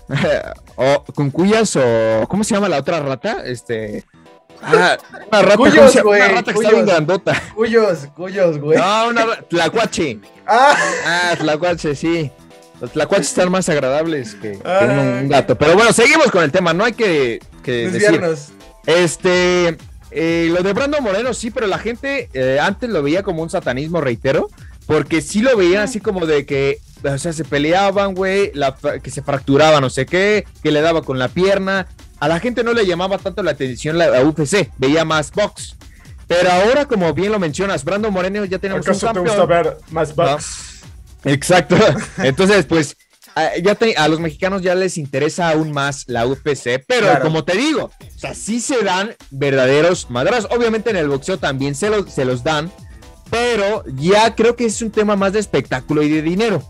o cuncuyas o... ¿Cómo se llama la otra rata? Este... Ah, una rata, Cuyos, ¿cómo se llama? güey, Una rata que cuyos. está bien grandota. Cuyos, cuyos, güey. No, una ra- tlacuache. Ah, Ah, tlacuache, sí. Los tlacuaches están más agradables que, que Ah. un, un gato. Pero bueno, seguimos con el tema. No hay que, que decir. desviarnos. Este, eh, lo de Brando Moreno sí, pero la gente eh, antes lo veía como un satanismo, reitero, porque sí lo veían así como de que, o sea, se peleaban, güey, la- que se fracturaba no sé qué, que le daba con la pierna. A la gente no le llamaba tanto la atención la, la U F C, veía más box. Pero ahora, como bien lo mencionas, Brando Moreno ya tenemos un campeón. ver más box? Exacto. Entonces, pues, a, ya te- a los mexicanos ya les interesa aún más la U F C, pero Claro. como te digo, o sea, sí se dan verdaderos madrazos. Obviamente en el boxeo también se, lo- se los dan, pero ya creo que es un tema más de espectáculo y de dinero.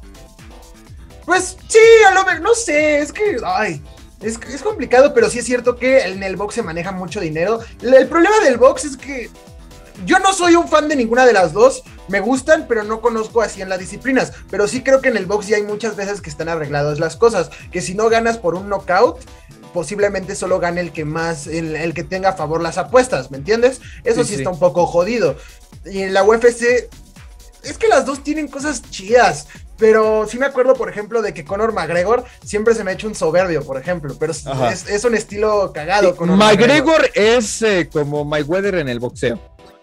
Pues sí, a lo mejor, no sé, es que, ay, es, es complicado, pero sí es cierto que en el box se maneja mucho dinero. El, el problema del box es que yo no soy un fan de ninguna de las dos, me gustan, pero no conozco así en las disciplinas, pero sí creo que en el box ya hay muchas veces que están arregladas las cosas, que si no ganas por un knockout, posiblemente solo gane el que más, el, el que tenga a favor las apuestas, ¿me entiendes? Eso Sí, sí, sí. está un poco jodido. Y en la U F C, es que las dos tienen cosas chidas, pero sí me acuerdo, por ejemplo, de que Conor McGregor siempre se me ha hecho un soberbio, por ejemplo, pero es, Ajá. es, es un estilo cagado. Conor McGregor es eh, como Mayweather en el boxeo.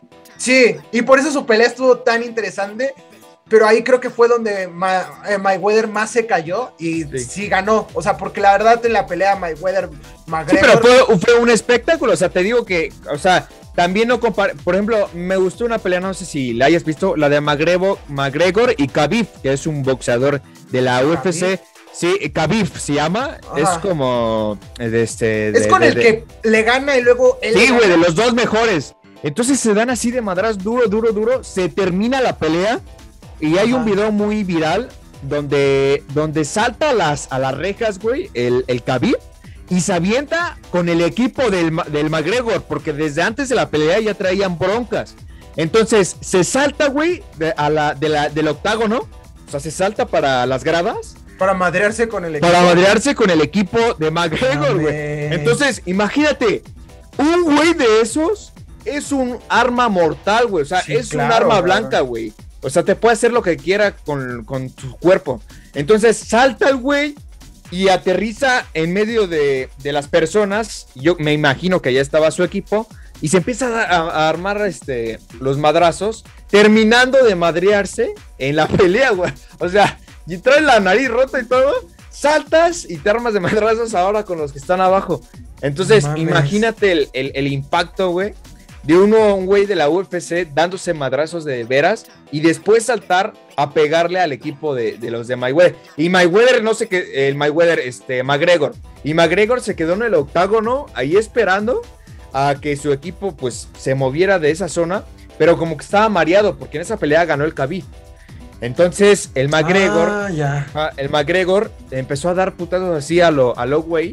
Sí, y por eso su pelea estuvo tan interesante, pero ahí creo que fue donde Ma- eh, Mayweather más se cayó y sí. Sí. ganó, o sea, porque la verdad en la pelea Mayweather Sí, McGregor pero fue, fue un espectáculo, o sea, te digo que, o sea, también no compar, por ejemplo, me gustó una pelea, no sé si la hayas visto, la de McGregor, McGregor y Khabib, que es un boxeador de la U F C. Sí, Khabib se llama, Ajá. es como eh, de este... es de- con de- el de- que le gana y luego él Sí, le güey, gana. de los dos mejores. Entonces se dan así de madras duro, duro, duro. Se termina la pelea y hay Ajá. un video muy viral donde, donde salta a las, a las rejas, güey, el, el Khabib y se avienta con el equipo del, Ma- del McGregor, porque desde antes de la pelea ya traían broncas. Entonces se salta, güey, de, a la, de la, del octágono, o sea, se salta para las gradas. Para madrearse con el equipo. Para madrearse con el equipo de McGregor, güey. Mames. Entonces, imagínate, un güey de esos es un arma mortal, güey. O sea, Sí, es claro, un arma cabrón. blanca, güey. O sea, te puede hacer lo que quiera con, con tu cuerpo. Entonces, salta el güey y aterriza en medio de, de las personas. Yo me imagino que ya estaba su equipo. Y se empieza a, a- a armar este, los madrazos, terminando de madrearse en la pelea, güey. O sea, y traes la nariz rota y todo, saltas y te armas de madrazos ahora con los que están abajo. Entonces, Mames. imagínate el, el- el impacto, güey, de uno, un güey de la U F C dándose madrazos de veras y después saltar a pegarle al equipo de, de los de Mayweather. Y Mayweather, no sé qué, el Mayweather, este, McGregor. Y McGregor se quedó en el octágono ahí esperando a que su equipo, pues, se moviera de esa zona, pero como que estaba mareado porque en esa pelea ganó el Khabib. Entonces, el McGregor, Ah, ya. ah, el McGregor empezó a dar putazos así a lo, a lo güey.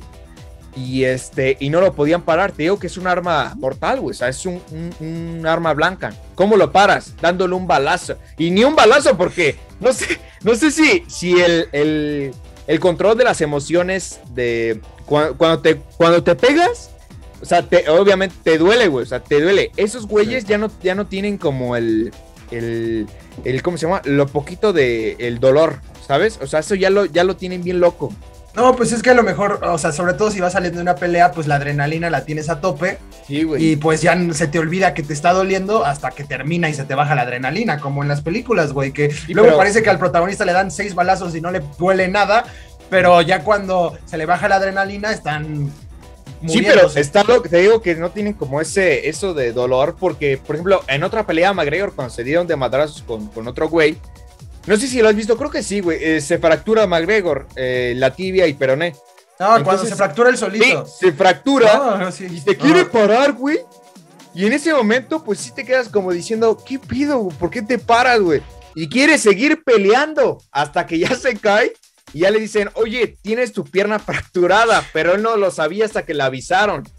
Y este, y no lo podían parar. Te digo que es un arma mortal, güey. O sea, es un, un, un arma blanca. ¿Cómo lo paras? Dándole un balazo. Y ni un balazo, porque no sé, no sé si, si el, el, el control de las emociones de cuando, cuando te, cuando te pegas, o sea, te, obviamente te duele, güey. O sea, te duele. Esos güeyes Sí. ya no, ya no tienen como el, el, el, ¿cómo se llama? Lo poquito de el dolor, ¿sabes? O sea, eso ya lo, ya lo tienen bien loco. No, pues es que a lo mejor, o sea, sobre todo si vas saliendo de una pelea, pues la adrenalina la tienes a tope Sí, güey. y pues ya se te olvida que te está doliendo hasta que termina y se te baja la adrenalina, como en las películas, güey, que Sí, luego pero- parece que al protagonista le dan seis balazos y no le duele nada, pero ya cuando se le baja la adrenalina están Sí, pero muriéndose. está lo que te digo que no tienen como ese eso de dolor, porque, por ejemplo, en otra pelea McGregor, cuando se dieron de madrazos con, con otro güey, no sé si lo has visto, creo que sí, güey, eh, se fractura McGregor, eh, la tibia y peroné. No, cuando entonces- se fractura el Sí, solito. se fractura No, no, sí. y te quiere Ajá. parar, güey. Y en ese momento, pues sí te quedas como diciendo, ¿qué pido? Güey? ¿Por qué te paras, güey? Y quiere seguir peleando hasta que ya se cae y ya le dicen, oye, tienes tu pierna fracturada, pero él no lo sabía hasta que le avisaron.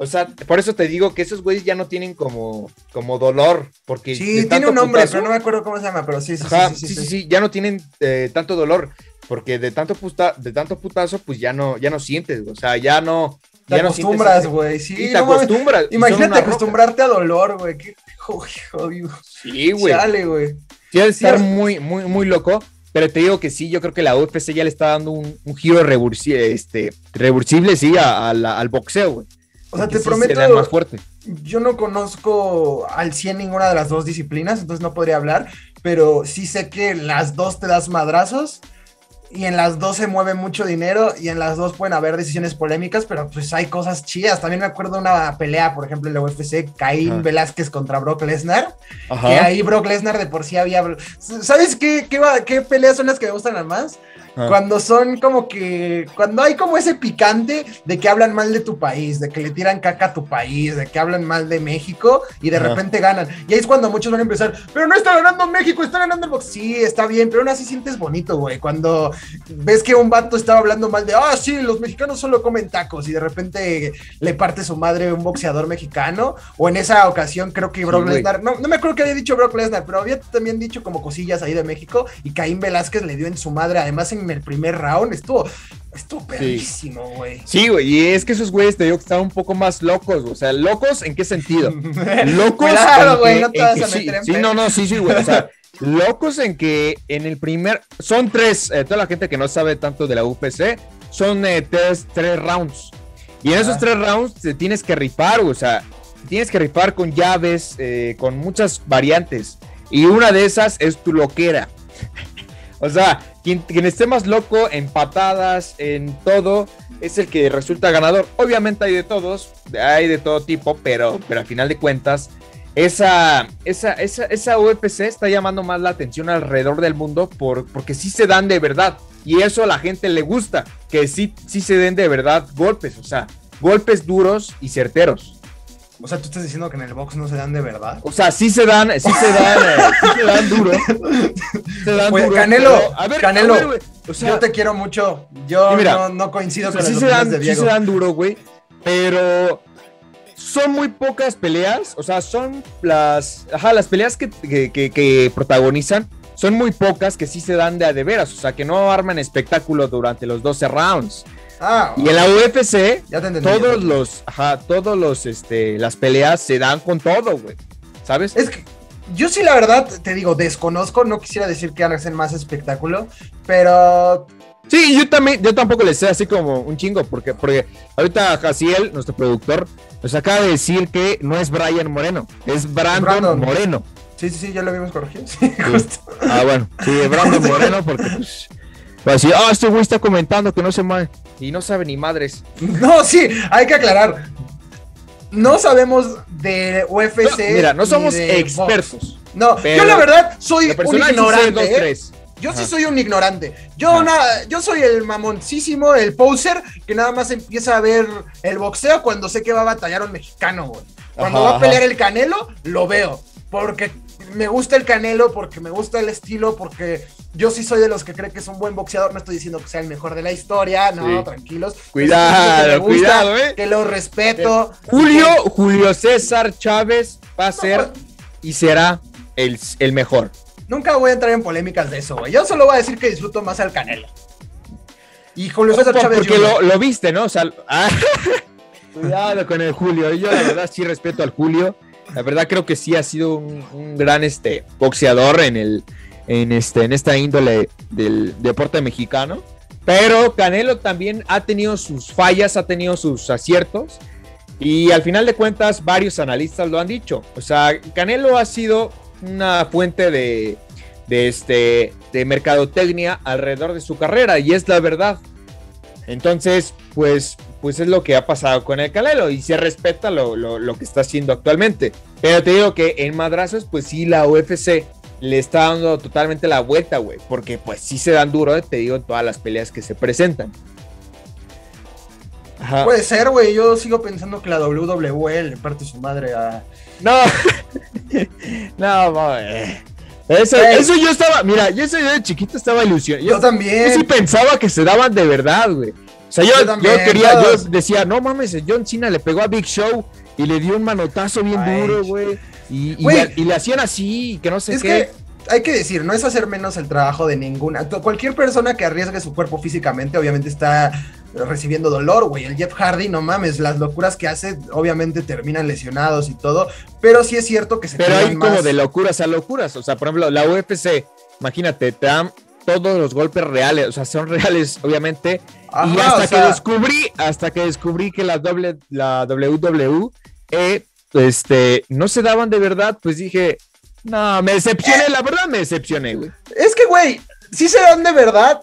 O sea, por eso te digo que esos güeyes ya no tienen como, como dolor, porque... Sí, tiene un nombre, putazo, pero no me acuerdo cómo se llama, pero sí, sí, ajá, sí, sí, sí, sí, sí, sí, sí, ya no tienen eh, tanto dolor, porque de tanto, puta, de tanto putazo, pues ya no, ya no sientes, o sea, ya no... Te ya acostumbras, no güey, sí. sí, te no, acostumbras. Imagínate acostumbrarte roca. a dolor, güey, qué jodido. Sí, güey. Chale, güey. Tiene que estar sí, muy, muy, muy loco. Pero te digo que sí, yo creo que la U F C ya le está dando un, un giro reversible, este, reversible, sí, a, a la, al boxeo, güey. O sea, te sí prometo, más fuerte. Yo no conozco al cien ninguna de las dos disciplinas, entonces no podría hablar, pero sí sé que en las dos te das madrazos y en las dos se mueve mucho dinero y en las dos pueden haber decisiones polémicas, pero pues hay cosas chidas. También me acuerdo de una pelea, por ejemplo, en la U F C, Caín Ajá. Velázquez contra Brock Lesnar, Ajá. que ahí Brock Lesnar de por sí había... ¿Sabes qué, qué, qué peleas son las que me gustan más? Ah. Cuando son como que, cuando hay como ese picante de que hablan mal de tu país, de que le tiran caca a tu país, de que hablan mal de México y de ah. repente ganan. Y ahí es cuando muchos van a empezar, pero no está ganando México, está ganando el box. Sí, está bien, pero aún así sientes bonito, güey. Cuando ves que un vato estaba hablando mal de, ah, sí, los mexicanos solo comen tacos y de repente le parte su madre un boxeador mexicano. O en esa ocasión creo que Brock sí, Lesnar, no, no me acuerdo que había dicho Brock Lesnar, pero había también dicho como cosillas ahí de México y Caín Velázquez le dio en su madre, además en en el primer round, estuvo, estuvo perrísimo, güey. Sí, güey, y es que esos güeyes te digo que estaban un poco más locos, o sea, ¿locos en qué sentido? Locos claro, güey, no te vas a meter sí, en sí, no, no, sí, sí, güey, o sea, locos en que en el primer, son tres, eh, toda la gente que no sabe tanto de la U F C, son eh, tres, tres rounds, y en esos ah. tres rounds te tienes que rifar, o sea, tienes que rifar con llaves, eh, con muchas variantes, y una de esas es tu loquera. O sea, quien, quien esté más loco en patadas, en todo, es el que resulta ganador. Obviamente hay de todos, hay de todo tipo, pero, pero al final de cuentas, esa, esa, esa, esa U F C está llamando más la atención alrededor del mundo por, porque sí se dan de verdad. Y eso a la gente le gusta, que sí, sí se den de verdad golpes, o sea, golpes duros y certeros. O sea, ¿tú estás diciendo que en el box no se dan de verdad? O sea, sí se dan, sí se dan, eh, sí se dan duro. Se dan Oye, duro. Canelo, pero, a ver, Canelo, a ver, o sea, yo te quiero mucho. Yo mira, no, no coincido o sea, con sí las se opiniones dan, de Diego. Sí se dan duro, güey, pero son muy pocas peleas, o sea, son las, ajá, las peleas que, que, que, que protagonizan, son muy pocas que sí se dan de a de veras, o sea, que no arman espectáculo durante los doce rounds. Ah, y en la U F C, ya te entendí, todos ya los, ajá, todos los, este, las peleas se dan con todo, güey, ¿sabes? Es que yo sí, la verdad, te digo, desconozco, no quisiera decir que hacen más espectáculo, pero... Sí, yo también, yo tampoco le sé así como un chingo, porque, porque ahorita Jaciel, nuestro productor, nos acaba de decir que no es Brian Moreno, es Brandon, Brandon. Moreno. Sí, sí, sí, ya lo habíamos corregido. Sí, sí. Ah, bueno, sí, Brandon Moreno, porque pues... Va a decir, ah, oh, este güey está comentando que no se mueve. Y no sabe ni madres. No, sí, hay que aclarar. No sabemos de U F C. No, mira, no somos expertos. Box. No, yo la verdad soy un ignorante. Dos, ¿eh? Yo Ajá. sí soy un ignorante. Yo, na, yo soy el mamoncísimo, el poser, que nada más empieza a ver el boxeo cuando sé que va a batallar un mexicano, güey. Cuando ajá, va a pelear ajá. el Canelo, lo veo. Porque me gusta el Canelo, porque me gusta el estilo, porque yo sí soy de los que cree que es un buen boxeador. No estoy diciendo que sea el mejor de la historia, no, sí. tranquilos. Cuidado, gusta, cuidado, eh. Que lo respeto. Julio, que... Julio César Chávez va a ser no, y será el, el mejor. Nunca voy a entrar en polémicas de eso, güey. Yo solo voy a decir que disfruto más al Canelo. Y Julio César Chávez. Porque lo, lo viste, ¿no? O sea, ah, cuidado con el Julio. Yo la verdad sí respeto al Julio. La verdad creo que sí ha sido un, un gran este, boxeador en, el, en, este, en esta índole del deporte mexicano. Pero Canelo también ha tenido sus fallas, ha tenido sus aciertos. Y al final de cuentas varios analistas lo han dicho. O sea, Canelo ha sido una fuente de, de, este, de mercadotecnia alrededor de su carrera. Y es la verdad. Entonces, pues... pues es lo que ha pasado con el Canelo y se respeta lo, lo, lo que está haciendo actualmente. Pero te digo que en madrazos, pues sí, la U F C le está dando totalmente la vuelta, güey, porque pues sí se dan duro, te digo, en todas las peleas que se presentan. Ajá. Puede ser, güey, yo sigo pensando que la W W E le parte su madre a... No, no, güey. Eso, eso yo estaba, mira, yo, eso yo de chiquito estaba ilusionado. Yo, yo también. Yo sí pensaba que se daban de verdad, güey. O O sea, yo, Yo también, yo quería, todos. yo decía, no mames, John Cena le pegó a Big Show y le dio un manotazo bien Ay. duro, güey. Y, y, Güey. le- y le hacían así, que no sé Es qué. que hay que decir, no es hacer menos el trabajo de ninguna. to- Cualquier persona que arriesgue su cuerpo físicamente, obviamente está recibiendo dolor, güey. El Jeff Hardy, no mames, las locuras que hace, obviamente terminan lesionados y todo. Pero sí es cierto que se Pero cuidan hay como más. de locuras a locuras. O sea, por ejemplo, la U F C, imagínate, te dan todos los golpes reales. O sea, son reales, obviamente. Ajá, y hasta o que sea, descubrí, hasta que descubrí que la, doble, la W W E este, no se daban de verdad, pues dije, no, me decepcioné, la verdad me decepcioné, güey. es que, güey, sí se dan de verdad,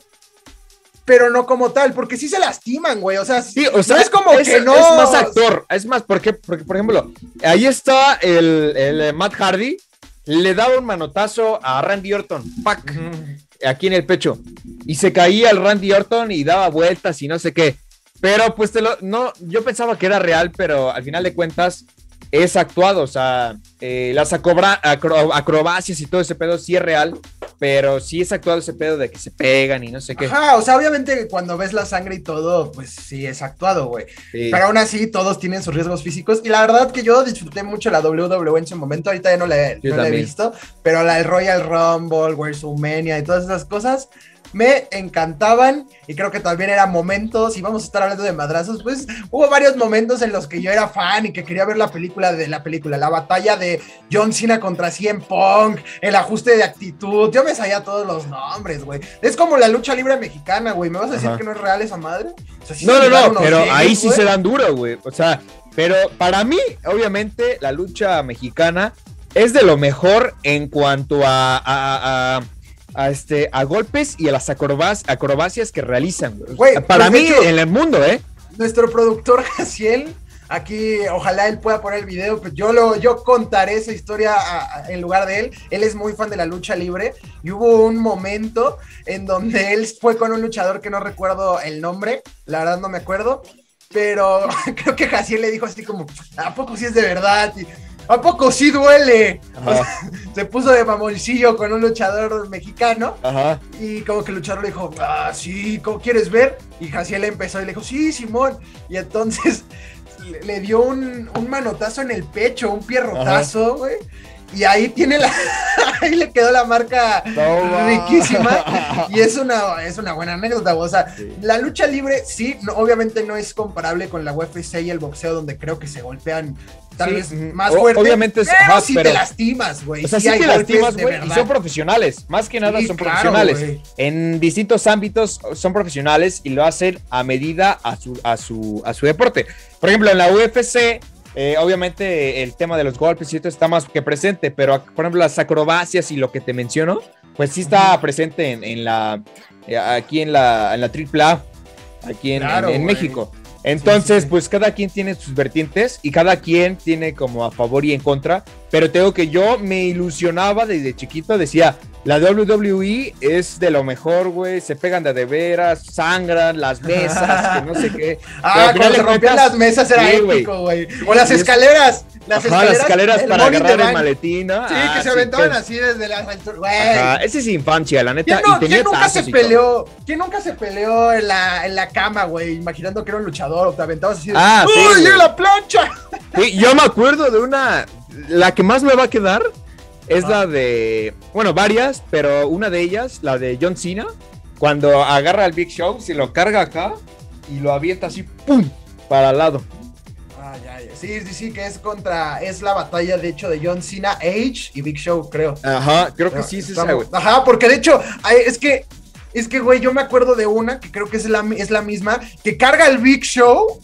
pero no como tal, porque sí se lastiman, güey. O sea, Sí, o sea, no es como es, que no. es más actor, es más, porque, porque por ejemplo, ahí está el, el eh, Matt Hardy, le daba un manotazo a Randy Orton, ¡pac! Aquí en el pecho, y se caía el Randy Orton y daba vueltas y no sé qué, pero pues te lo, no, yo pensaba que era real, pero al final de cuentas es actuado, o sea, eh, las acobra, acro, acrobacias y todo ese pedo sí es real, pero sí es actuado ese pedo de que se pegan y no sé qué. Ajá, o sea, obviamente cuando ves la sangre y todo, pues sí es actuado, güey. Sí. Pero aún así, todos tienen sus riesgos físicos. Y la verdad que yo disfruté mucho la W W E en su momento. Ahorita ya no la, he- Yo no la he también. visto. Pero la del Royal Rumble, WrestleMania y todas esas cosas me encantaban. Y creo que también eran momentos. Y vamos a estar hablando de madrazos. Pues hubo varios momentos en los que yo era fan y que quería ver la película de la película. La batalla de John Cena contra C M Punk. El ajuste de actitud. Yo me sabía todos los nombres, güey. Es como la lucha libre mexicana, güey. ¿Me vas a decir Ajá. que no es real esa madre? O sea, sí No, se no, me dan no, unos pero llegues, ahí sí güey. se dan duro, güey. O sea, pero para mí, obviamente, la lucha mexicana es de lo mejor en cuanto a, a, a, a este, a golpes y a las acrobacias, acrobacias que realizan, güey. Güey, Para pues, mí, de hecho, en el mundo, ¿eh? nuestro productor Jaciel, aquí ojalá él pueda poner el video, pues yo lo yo contaré esa historia a- a- en lugar de él. Él es muy fan de la lucha libre y hubo un momento en donde él fue con un luchador que no recuerdo el nombre, la verdad no me acuerdo, pero creo que Jaciel le dijo así como, ¿a poco sí es de verdad? Y, ¿a poco sí duele? O sea, se puso de mamoncillo con un luchador mexicano. Ajá. Y como que el luchador le dijo, ah, sí, ¿cómo quieres ver? Y Jaciel empezó y le dijo, sí, Simón. Y entonces le, le dio un, un manotazo en el pecho, un pierrotazo, güey. Y ahí tiene la, ahí le quedó la marca No, riquísima. Y es una, es una buena anécdota, o sea, Sí. la lucha libre, sí, no, obviamente no es comparable con la U F C y el boxeo, donde creo que se golpean tal Sí, vez ujú. más O- fuerte. obviamente es- pero ajá, sí pero- te lastimas, güey. O sea, sí sí hay te golpes lastimas, de güey, y verdad. son profesionales. Más que nada Sí, son claro, profesionales. güey. En distintos ámbitos son profesionales y lo hacen a medida a su, a su, a su deporte. Por ejemplo, en la U F C, eh, obviamente el tema de los golpes y esto está más que presente, pero por ejemplo las acrobacias y lo que te menciono, pues sí está Ujú. presente en, en la, eh, aquí en la, en la triple A, aquí en, Claro, en- en güey. México. Entonces, Sí, sí, sí. pues cada quien tiene sus vertientes y cada quien tiene como a favor y en contra, pero tengo que yo me ilusionaba desde chiquito, decía, la W W E es de lo mejor, güey, se pegan de a de veras, sangran las mesas, que no sé qué. Pero Ah, al final cuando de se rompían cuentas, las mesas era sí, güey. épico, güey. O las y es- escaleras. Las Ajá, escaleras, las escaleras el para Money in the agarrar el Bank. maletín, ¿no? Sí, Ah, que se sí, aventaban que- así desde las alturas. Güey. Ajá, esa es infancia, la neta. ¿Quién, no- y tenía quién nunca se tazos y todo. peleó? ¿Quién nunca se peleó en la, en la cama, güey? Imaginando que era un luchador o te aventabas así de, Ah, sí, ¡uy, güey. llega la plancha! Sí, yo me acuerdo de una, la que más me va a quedar es Ah. la de, bueno, varias, pero una de ellas, la de John Cena, cuando agarra al Big Show, se lo carga acá y lo avienta así, ¡pum!, para al lado. Ah, ya, ya. Sí, sí, sí, que es contra, es la batalla, de hecho, de John Cena, Edge y Big Show, creo. Ajá, creo que sí es esa, Estamos- güey. Ajá, porque de hecho, ay, es que, es que, güey, yo me acuerdo de una que creo que es la, es la misma, que carga el Big Show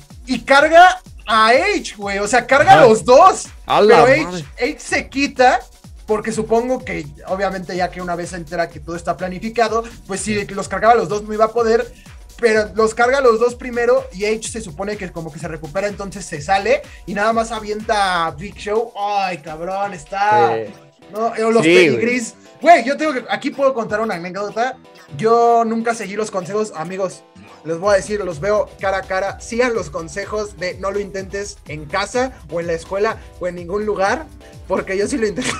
y carga a Edge, güey. O sea, carga Ajá. a los dos. A la Pero madre. Edge, Edge se quita. Porque supongo que, obviamente, ya que una vez se entera que todo está planificado, pues si los cargaba a los dos no iba a poder. Pero los carga a los dos primero y Edge se supone que como que se recupera, entonces se sale y nada más avienta a Big Show. Ay, cabrón, está. Eh, No, o los Sí, pedigrees. Güey, yo tengo que. Aquí puedo contar una anécdota. Yo nunca seguí los consejos, amigos. les voy a decir, los veo cara a cara, sigan los consejos de no lo intentes en casa o en la escuela o en ningún lugar, porque yo sí lo intenté.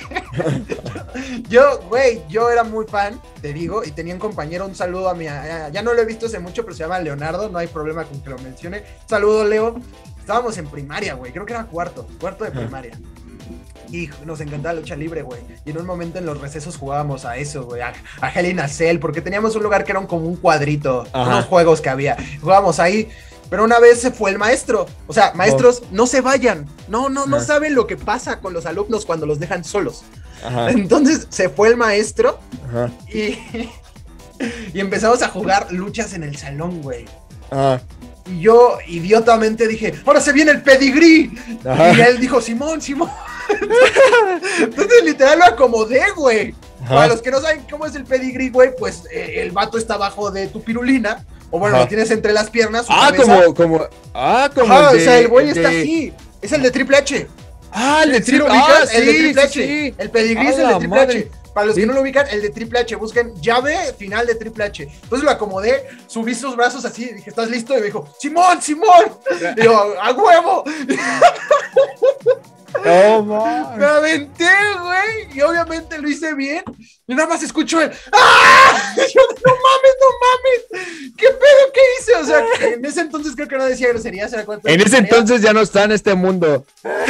Yo, güey, yo era muy fan, te digo, y tenía un compañero, un saludo a mi, ya, ya no lo he visto hace mucho, pero se llama Leonardo, no hay problema con que lo mencione. Saludo, Leo. Estábamos en primaria, güey, creo que era cuarto, cuarto de primaria. Y nos encantaba la lucha libre, güey. Y en un momento en los recesos jugábamos a eso, güey, a, a Hell in a Cell, porque teníamos un lugar que era como un cuadrito, Ajá. unos juegos que había. Jugábamos ahí, pero una vez se fue el maestro. O sea, maestros, oh. no se vayan. No, no, no Ajá. saben lo que pasa con los alumnos cuando los dejan solos. Ajá. Entonces se fue el maestro Ajá. y, y empezamos a jugar luchas en el salón, güey. Ajá. Y yo, idiotamente, dije, ¡ahora se viene el pedigrí! Ajá. Y él dijo, Simón, Simón. Entonces, literal, lo acomodé, güey. Ajá. Para los que no saben cómo es el pedigrí, güey, pues eh, el vato está abajo de tu pirulina. O bueno, Ajá. lo tienes entre las piernas. Ah, como, como, ah, como. Ajá, de, o sea, el güey de... está así. Es el de Triple H. Ah, el de Triple H. Ah, sí, el de Triple H. Sí, sí. El pedigrí ah, es el de Triple madre. H. Para los que sí. no lo ubican, el de Triple H, busquen llave final de Triple H. Entonces lo acomodé, subí sus brazos así, dije, ¿estás listo? Y me dijo, ¡Simón, Simón! Y yo, ¡a huevo! Oh, man. Me aventé, güey, y obviamente lo hice bien. Y nada más escucho el ¡ah! Y yo, no mames, no mames. ¿Qué pedo? ¿Qué hice? O sea, que en ese entonces creo que no decía groserías. ¿Se en ese groserías? Entonces ya no está en este mundo.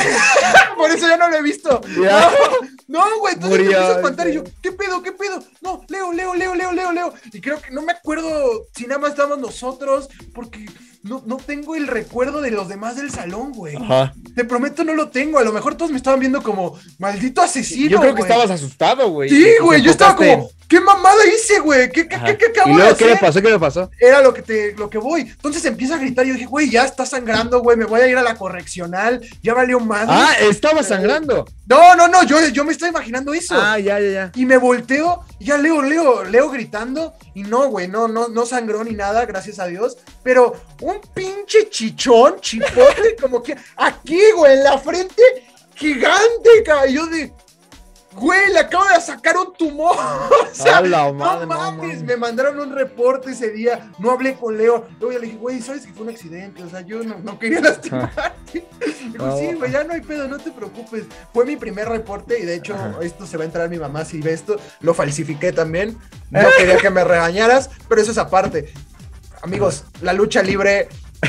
Por eso ya no lo he visto. Yeah. No, güey, entonces me empecé a espantar y yo, ¿qué pedo? ¿Qué pedo? No, Leo, Leo, Leo, Leo, Leo, Leo. Y creo que no me acuerdo si nada más estábamos nosotros, porque no, no tengo el recuerdo de los demás del salón, güey. Ajá. Te prometo, no lo tengo. A lo mejor todos me estaban viendo como maldito asesino. Yo creo güey. que estabas asustado, güey. Sí, güey, yo estaba como, ¿qué mamada hice, güey? ¿Qué, qué, qué, qué acabo ¿Y luego de hacer? qué le pasó? ¿Qué le pasó? Era lo que te, lo que voy. Entonces empieza a gritar y yo dije, güey, ya está sangrando, güey, me voy a ir a la correccional, ya valió madre. Ah, estaba sangrando. No, no, no, yo, yo me estaba imaginando eso. Ah, ya, ya, ya. Y me volteo, y ya Leo, Leo, Leo gritando, y no, güey, no, no, no sangró ni nada, gracias a Dios, pero un pinche chichón, chipote, como que aquí, güey, en la frente, gigante, cabrón. Yo de, güey, le acabo de sacar un tumor. O sea, Hola, no madre, mames, no, me mandaron un reporte ese día, no hablé con Leo. Luego ya le dije, güey, ¿sabes que fue un accidente? O sea, yo no, no quería lastimarte. Digo, no. sí, güey, ya no hay pedo, no te preocupes. Fue mi primer reporte y de hecho, Ajá. esto se va a enterar mi mamá si ve esto. Lo falsifiqué también. No quería que me regañaras, pero eso es aparte. Amigos, la lucha libre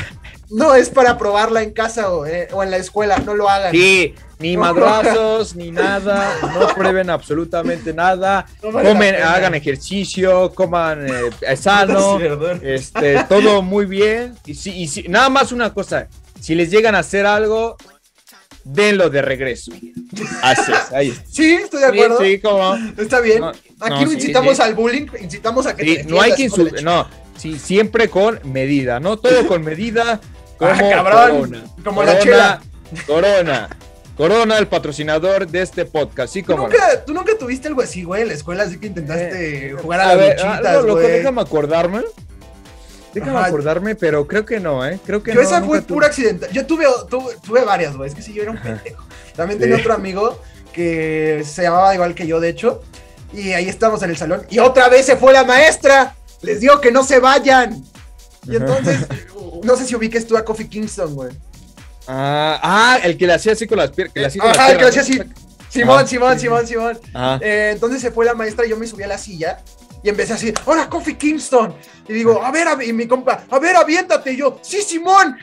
no es para probarla en casa o, eh, o en la escuela, no lo hagan. Sí, ni madrazos, ni nada, no prueben absolutamente nada, no vale comen, hagan ejercicio, coman eh, sano, este, todo muy bien, y si, y si, nada más una cosa, si les llegan a hacer algo, denlo de regreso. Así es, ahí está. Sí, estoy de acuerdo. Sí, sí, ¿cómo? Está bien. No, Aquí no, no incitamos sí, sí. al bullying, incitamos a que sí, te no hay que insultar, no, sí, siempre con medida, no todo con medida. Como ah, cabrón, Corona, como Corona, la chela. Corona, Corona, el patrocinador de este podcast, sí, como. ¿Tú nunca, ¿Tú nunca tuviste algo así, güey, en la escuela, así que intentaste eh, jugar a, a las ver, luchitas, güey? No, déjame acordarme. Déjame Ajá. acordarme, pero creo que no, ¿eh? Creo que yo no. esa fue pura accidental. Yo tuve, tuve, tuve varias, güey. Es que sí, yo era un pendejo. También tenía sí. otro amigo que se llamaba igual que yo, de hecho. Y ahí estábamos en el salón. Y otra vez se fue la maestra. Les digo que no se vayan. Y entonces, no sé si ubiques tú a Kofi Kingston, güey. Ah, ah, el que le hacía así con las piernas. Ajá, el que le hacía así. Simón, ah, Simón, sí, Simón, Simón, Simón. Eh, entonces se fue la maestra y yo me subí a la silla. Y empecé así, ¡hola, Kofi Kingston! Y digo, a ver, a ver, y mi compa, a ver, aviéntate. Y yo, ¡sí, Simón!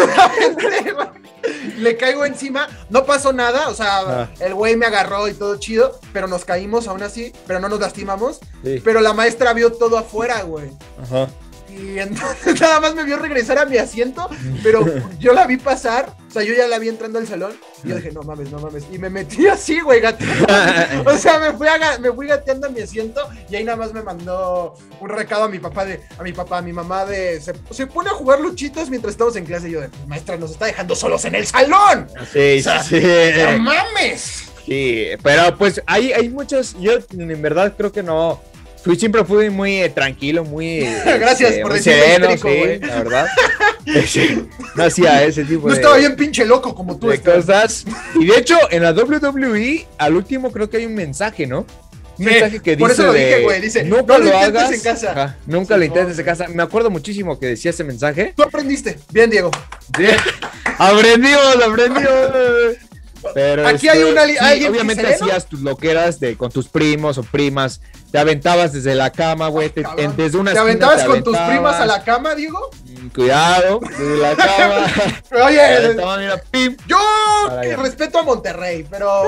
Y le caigo encima, no pasó nada, o sea, ah. el güey me agarró y todo chido, pero nos caímos aún así, pero no nos lastimamos. Sí. Pero la maestra vio todo afuera, güey. Ajá. Y entonces nada más me vio regresar a mi asiento, pero yo la vi pasar, o sea, yo ya la vi entrando al salón, y yo dije, no mames, no mames, y me metí así, güey, gateando, o sea, me fui, a, me fui gateando a mi asiento, y ahí nada más me mandó un recado a mi papá, de, a mi papá, a mi mamá, de, se, se pone a jugar luchitas mientras estamos en clase, y yo de, maestra, nos está dejando solos en el salón, sí, o sea, sí, no mames. Sí, pero pues hay, hay muchos, yo en verdad creo que no. Fui, siempre fui muy eh, tranquilo, muy gracias este, por muy decirme sereno, histérico, sí, güey. la verdad. No hacía ese tipo no de... No estaba bien pinche loco como tú de estás. cosas. Y de hecho, en la doble u doble u E, al último creo que hay un mensaje, ¿no? un mensaje que por dice eso lo de, dije, güey, dice, nunca no lo, lo intentes hagas, en casa. Ajá, nunca Sí, lo intentes no, en casa. Me acuerdo muchísimo que decía ese mensaje. Tú aprendiste. Bien, Diego. Sí. Aprendimos, aprendimos. Pero aquí este, hay una sí, alguien obviamente sereno. hacías tus loqueras de con tus primos o primas, te aventabas desde la cama, güey, te, en, desde una ¿Te aventabas te con tus primas a la cama, Diego? Cuidado, desde la cama. Oye, aventaba, mira, pim, yo que respeto a Monterrey, pero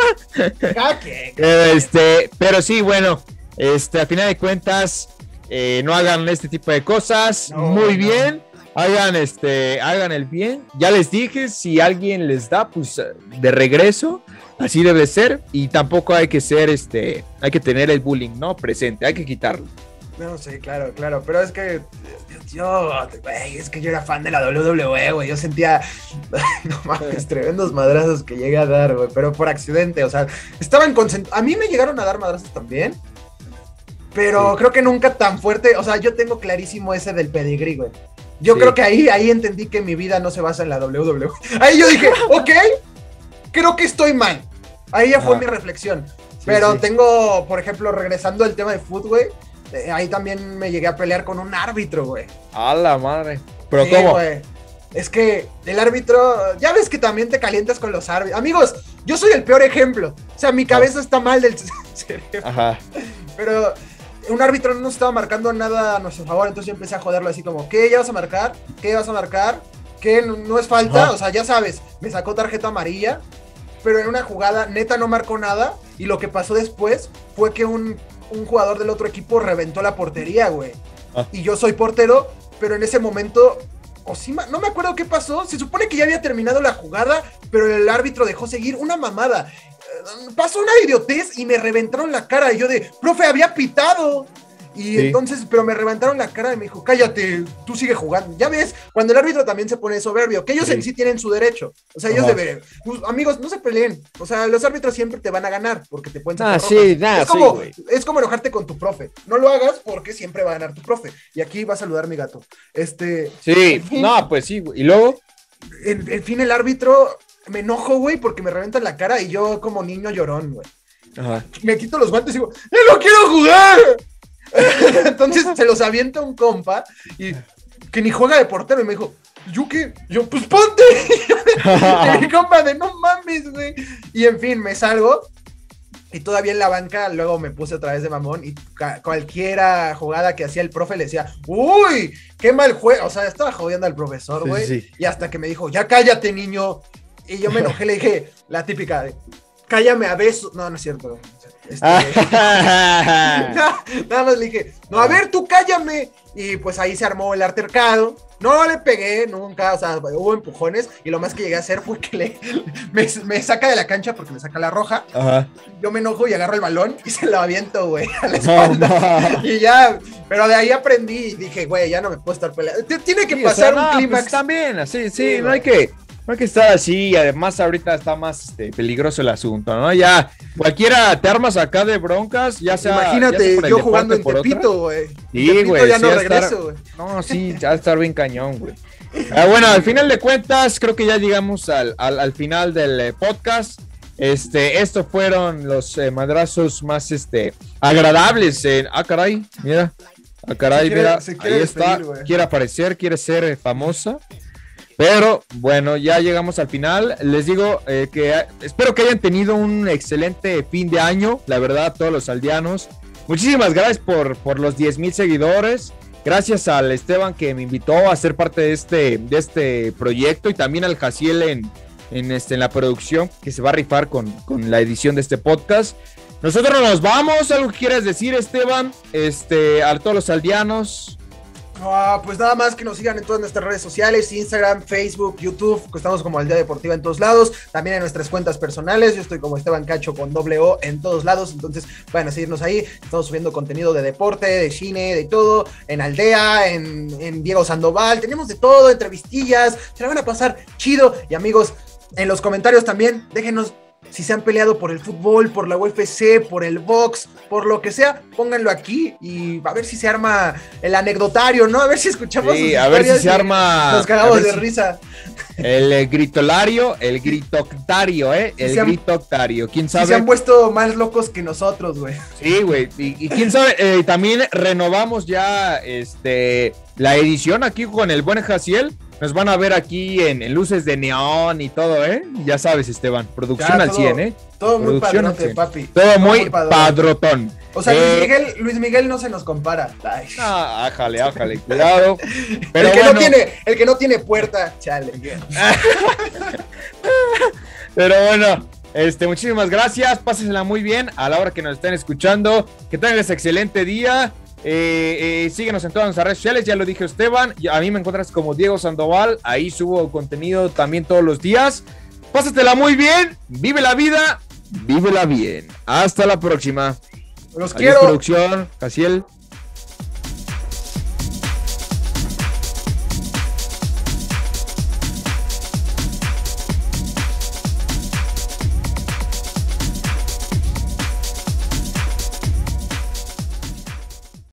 que, este, pero sí, bueno, este, a final de cuentas, eh, no hagan este tipo de cosas, no, muy no. bien. Hagan este, hagan el bien. Ya les dije, si alguien les da, pues de regreso, así debe ser. Y tampoco hay que ser, este, hay que tener el bullying, ¿no? Presente, hay que quitarlo. No, sí, claro, claro. Pero es que yo, güey, es que yo era fan de la doble u doble u E, güey. Yo sentía, no mames, tremendos madrazos que llegué a dar, güey. Pero por accidente, o sea, estaban concentrados. A mí me llegaron a dar madrazos también. Pero sí. Creo que nunca tan fuerte. O sea, yo tengo clarísimo ese del pedigrí, güey. Yo sí. creo que ahí, ahí entendí que mi vida no se basa en la doble u doble u E. Ahí yo dije, ok, creo que estoy mal. Ahí ya fue ah. mi reflexión. Sí, Pero sí. tengo, por ejemplo, regresando al tema de fútbol, güey, eh, ahí también me llegué a pelear con un árbitro, güey. A la madre. ¿Pero sí, cómo? Güey. Es que el árbitro, ya ves que también te calientas con los árbitros. Amigos, yo soy el peor ejemplo. O sea, mi cabeza ah. está mal del cerebro. Ajá. Pero un árbitro no nos estaba marcando nada a nuestro favor, entonces yo empecé a joderlo así como, ¿qué? ¿Ya vas a marcar? ¿Qué vas a marcar? ¿Qué? ¿No es falta? Ajá. O sea, ya sabes, me sacó tarjeta amarilla, pero en una jugada neta no marcó nada, y lo que pasó después fue que un, un jugador del otro equipo reventó la portería, güey. Ah. Y yo soy portero, pero en ese momento, o sí, no me acuerdo qué pasó, se supone que ya había terminado la jugada, pero el árbitro dejó seguir una mamada. Pasó una idiotez y me reventaron la cara. Y yo de, profe, había pitado. Y sí. entonces, pero me reventaron la cara y me dijo, cállate, tú sigue jugando. Ya ves, cuando el árbitro también se pone soberbio, que ellos sí. en sí tienen su derecho. O sea, ellos deben, pues, amigos, no se peleen. O sea, los árbitros siempre te van a ganar porque te pueden sacar ah, sí, nah, es, como, sí, es como enojarte con tu profe. No lo hagas porque siempre va a ganar tu profe. Y aquí va a saludar mi gato. Este. Sí, fin, no, pues sí, güey. Y luego. En, en fin, el árbitro. Me enojo, güey, porque me reventan la cara y yo como niño llorón, güey. Ajá. Me quito los guantes y digo, ¡ya no quiero jugar! Entonces se los avienta un compa y que ni juega de portero y me dijo, ¿yo qué? Yo, pues ponte. Y mi compa de, no mames, güey. Y en fin, me salgo y todavía en la banca luego me puse otra vez de mamón y ca- cualquiera jugada que hacía el profe le decía, ¡uy! ¡Qué mal juego! O sea, estaba jodiendo al profesor, güey. Sí, sí. Y hasta que me dijo, ya cállate, niño. Y yo me enojé, le dije, la típica de, cállame a besos. No, no es cierto. Este, nada, nada más le dije, no, a ver, tú cállame. Y pues ahí se armó el altercado. No le pegué nunca, o sea, hubo empujones. Y lo más que llegué a hacer fue que le, me, me saca de la cancha porque me saca la roja. Ajá. Yo me enojo y agarro el balón y se lo aviento, güey, a la espalda. No, no. Y ya, pero de ahí aprendí y dije, güey, ya no me puedo estar peleando. Tiene que sí, pasar o sea, un no, clímax. Pues también, así, sí, sí no hay que... No hay que estar así, y además ahorita está más este, peligroso el asunto, ¿no? Ya, cualquiera te armas acá de broncas, ya sea... Imagínate, ya sea yo jugando en Tepito, güey. Sí, güey. ya sí, no regreso, güey. No, sí, ya va a estar bien cañón, güey. Ah, bueno, al final de cuentas, creo que ya llegamos al, al, al final del eh, podcast. Este, estos fueron los eh, madrazos más este, agradables. Eh. Ah, caray, mira. Ah, caray, quiere, mira. Ahí está. Wey. Quiere aparecer, quiere ser eh, famosa. Pero bueno, ya llegamos al final. Les digo eh, que espero que hayan tenido un excelente fin de año. La verdad, todos los aldeanos. Muchísimas gracias por, por los diez mil seguidores. Gracias al Esteban que me invitó a ser parte de este, de este proyecto. Y también al Jaciel en, en, este, en la producción, que se va a rifar con, con la edición de este podcast. Nosotros nos vamos. ¿Algo que quieras decir, Esteban? Este, a todos los aldeanos. Uh, pues nada más que nos sigan en todas nuestras redes sociales, Instagram, Facebook, YouTube, que estamos como Aldea Deportiva en todos lados, también en nuestras cuentas personales. Yo estoy como Esteban Cacho con doble O en todos lados, entonces vayan a seguirnos ahí. Estamos subiendo contenido de deporte, de cine, de todo, en Aldea, en, en Diego Sandoval, tenemos de todo, entrevistillas, se la van a pasar chido. Y amigos, en los comentarios también, déjenos si se han peleado por el fútbol, por la U F C, por el box, por lo que sea, pónganlo aquí y a ver si se arma el anecdotario, ¿no? A ver si escuchamos sí, a ver si se arma. Nos cagamos de si... risa. El, el gritolario, el gritoctario, ¿eh? El si gritoctario, quién sabe. Si se han puesto más locos que nosotros, güey. Sí, güey, y, y quién sabe, eh, también renovamos ya este la edición aquí con el buen Jaciel. Nos van a ver aquí en, en luces de neón y todo, ¿eh? Ya sabes, Esteban, producción ya, al todo, cien, ¿eh? Todo muy producción padrote, papi. Todo, todo muy, muy padrotón. O sea, eh, Luis, Miguel, Luis Miguel no se nos compara. Ay. Ah, ájale, ájale, cuidado. Pero el, que bueno. no tiene, el que no tiene puerta, chale. Pero bueno, este, muchísimas gracias. Pásensela muy bien a la hora que nos estén escuchando. Que tengan ese excelente día. Eh, eh, síguenos en todas nuestras redes sociales, ya lo dije Esteban, a mí me encuentras como Diego Sandoval, ahí subo contenido también todos los días. Pásatela muy bien, vive la vida, vívela bien. Hasta la próxima. Los Adiós, quiero. producción, Jaciel.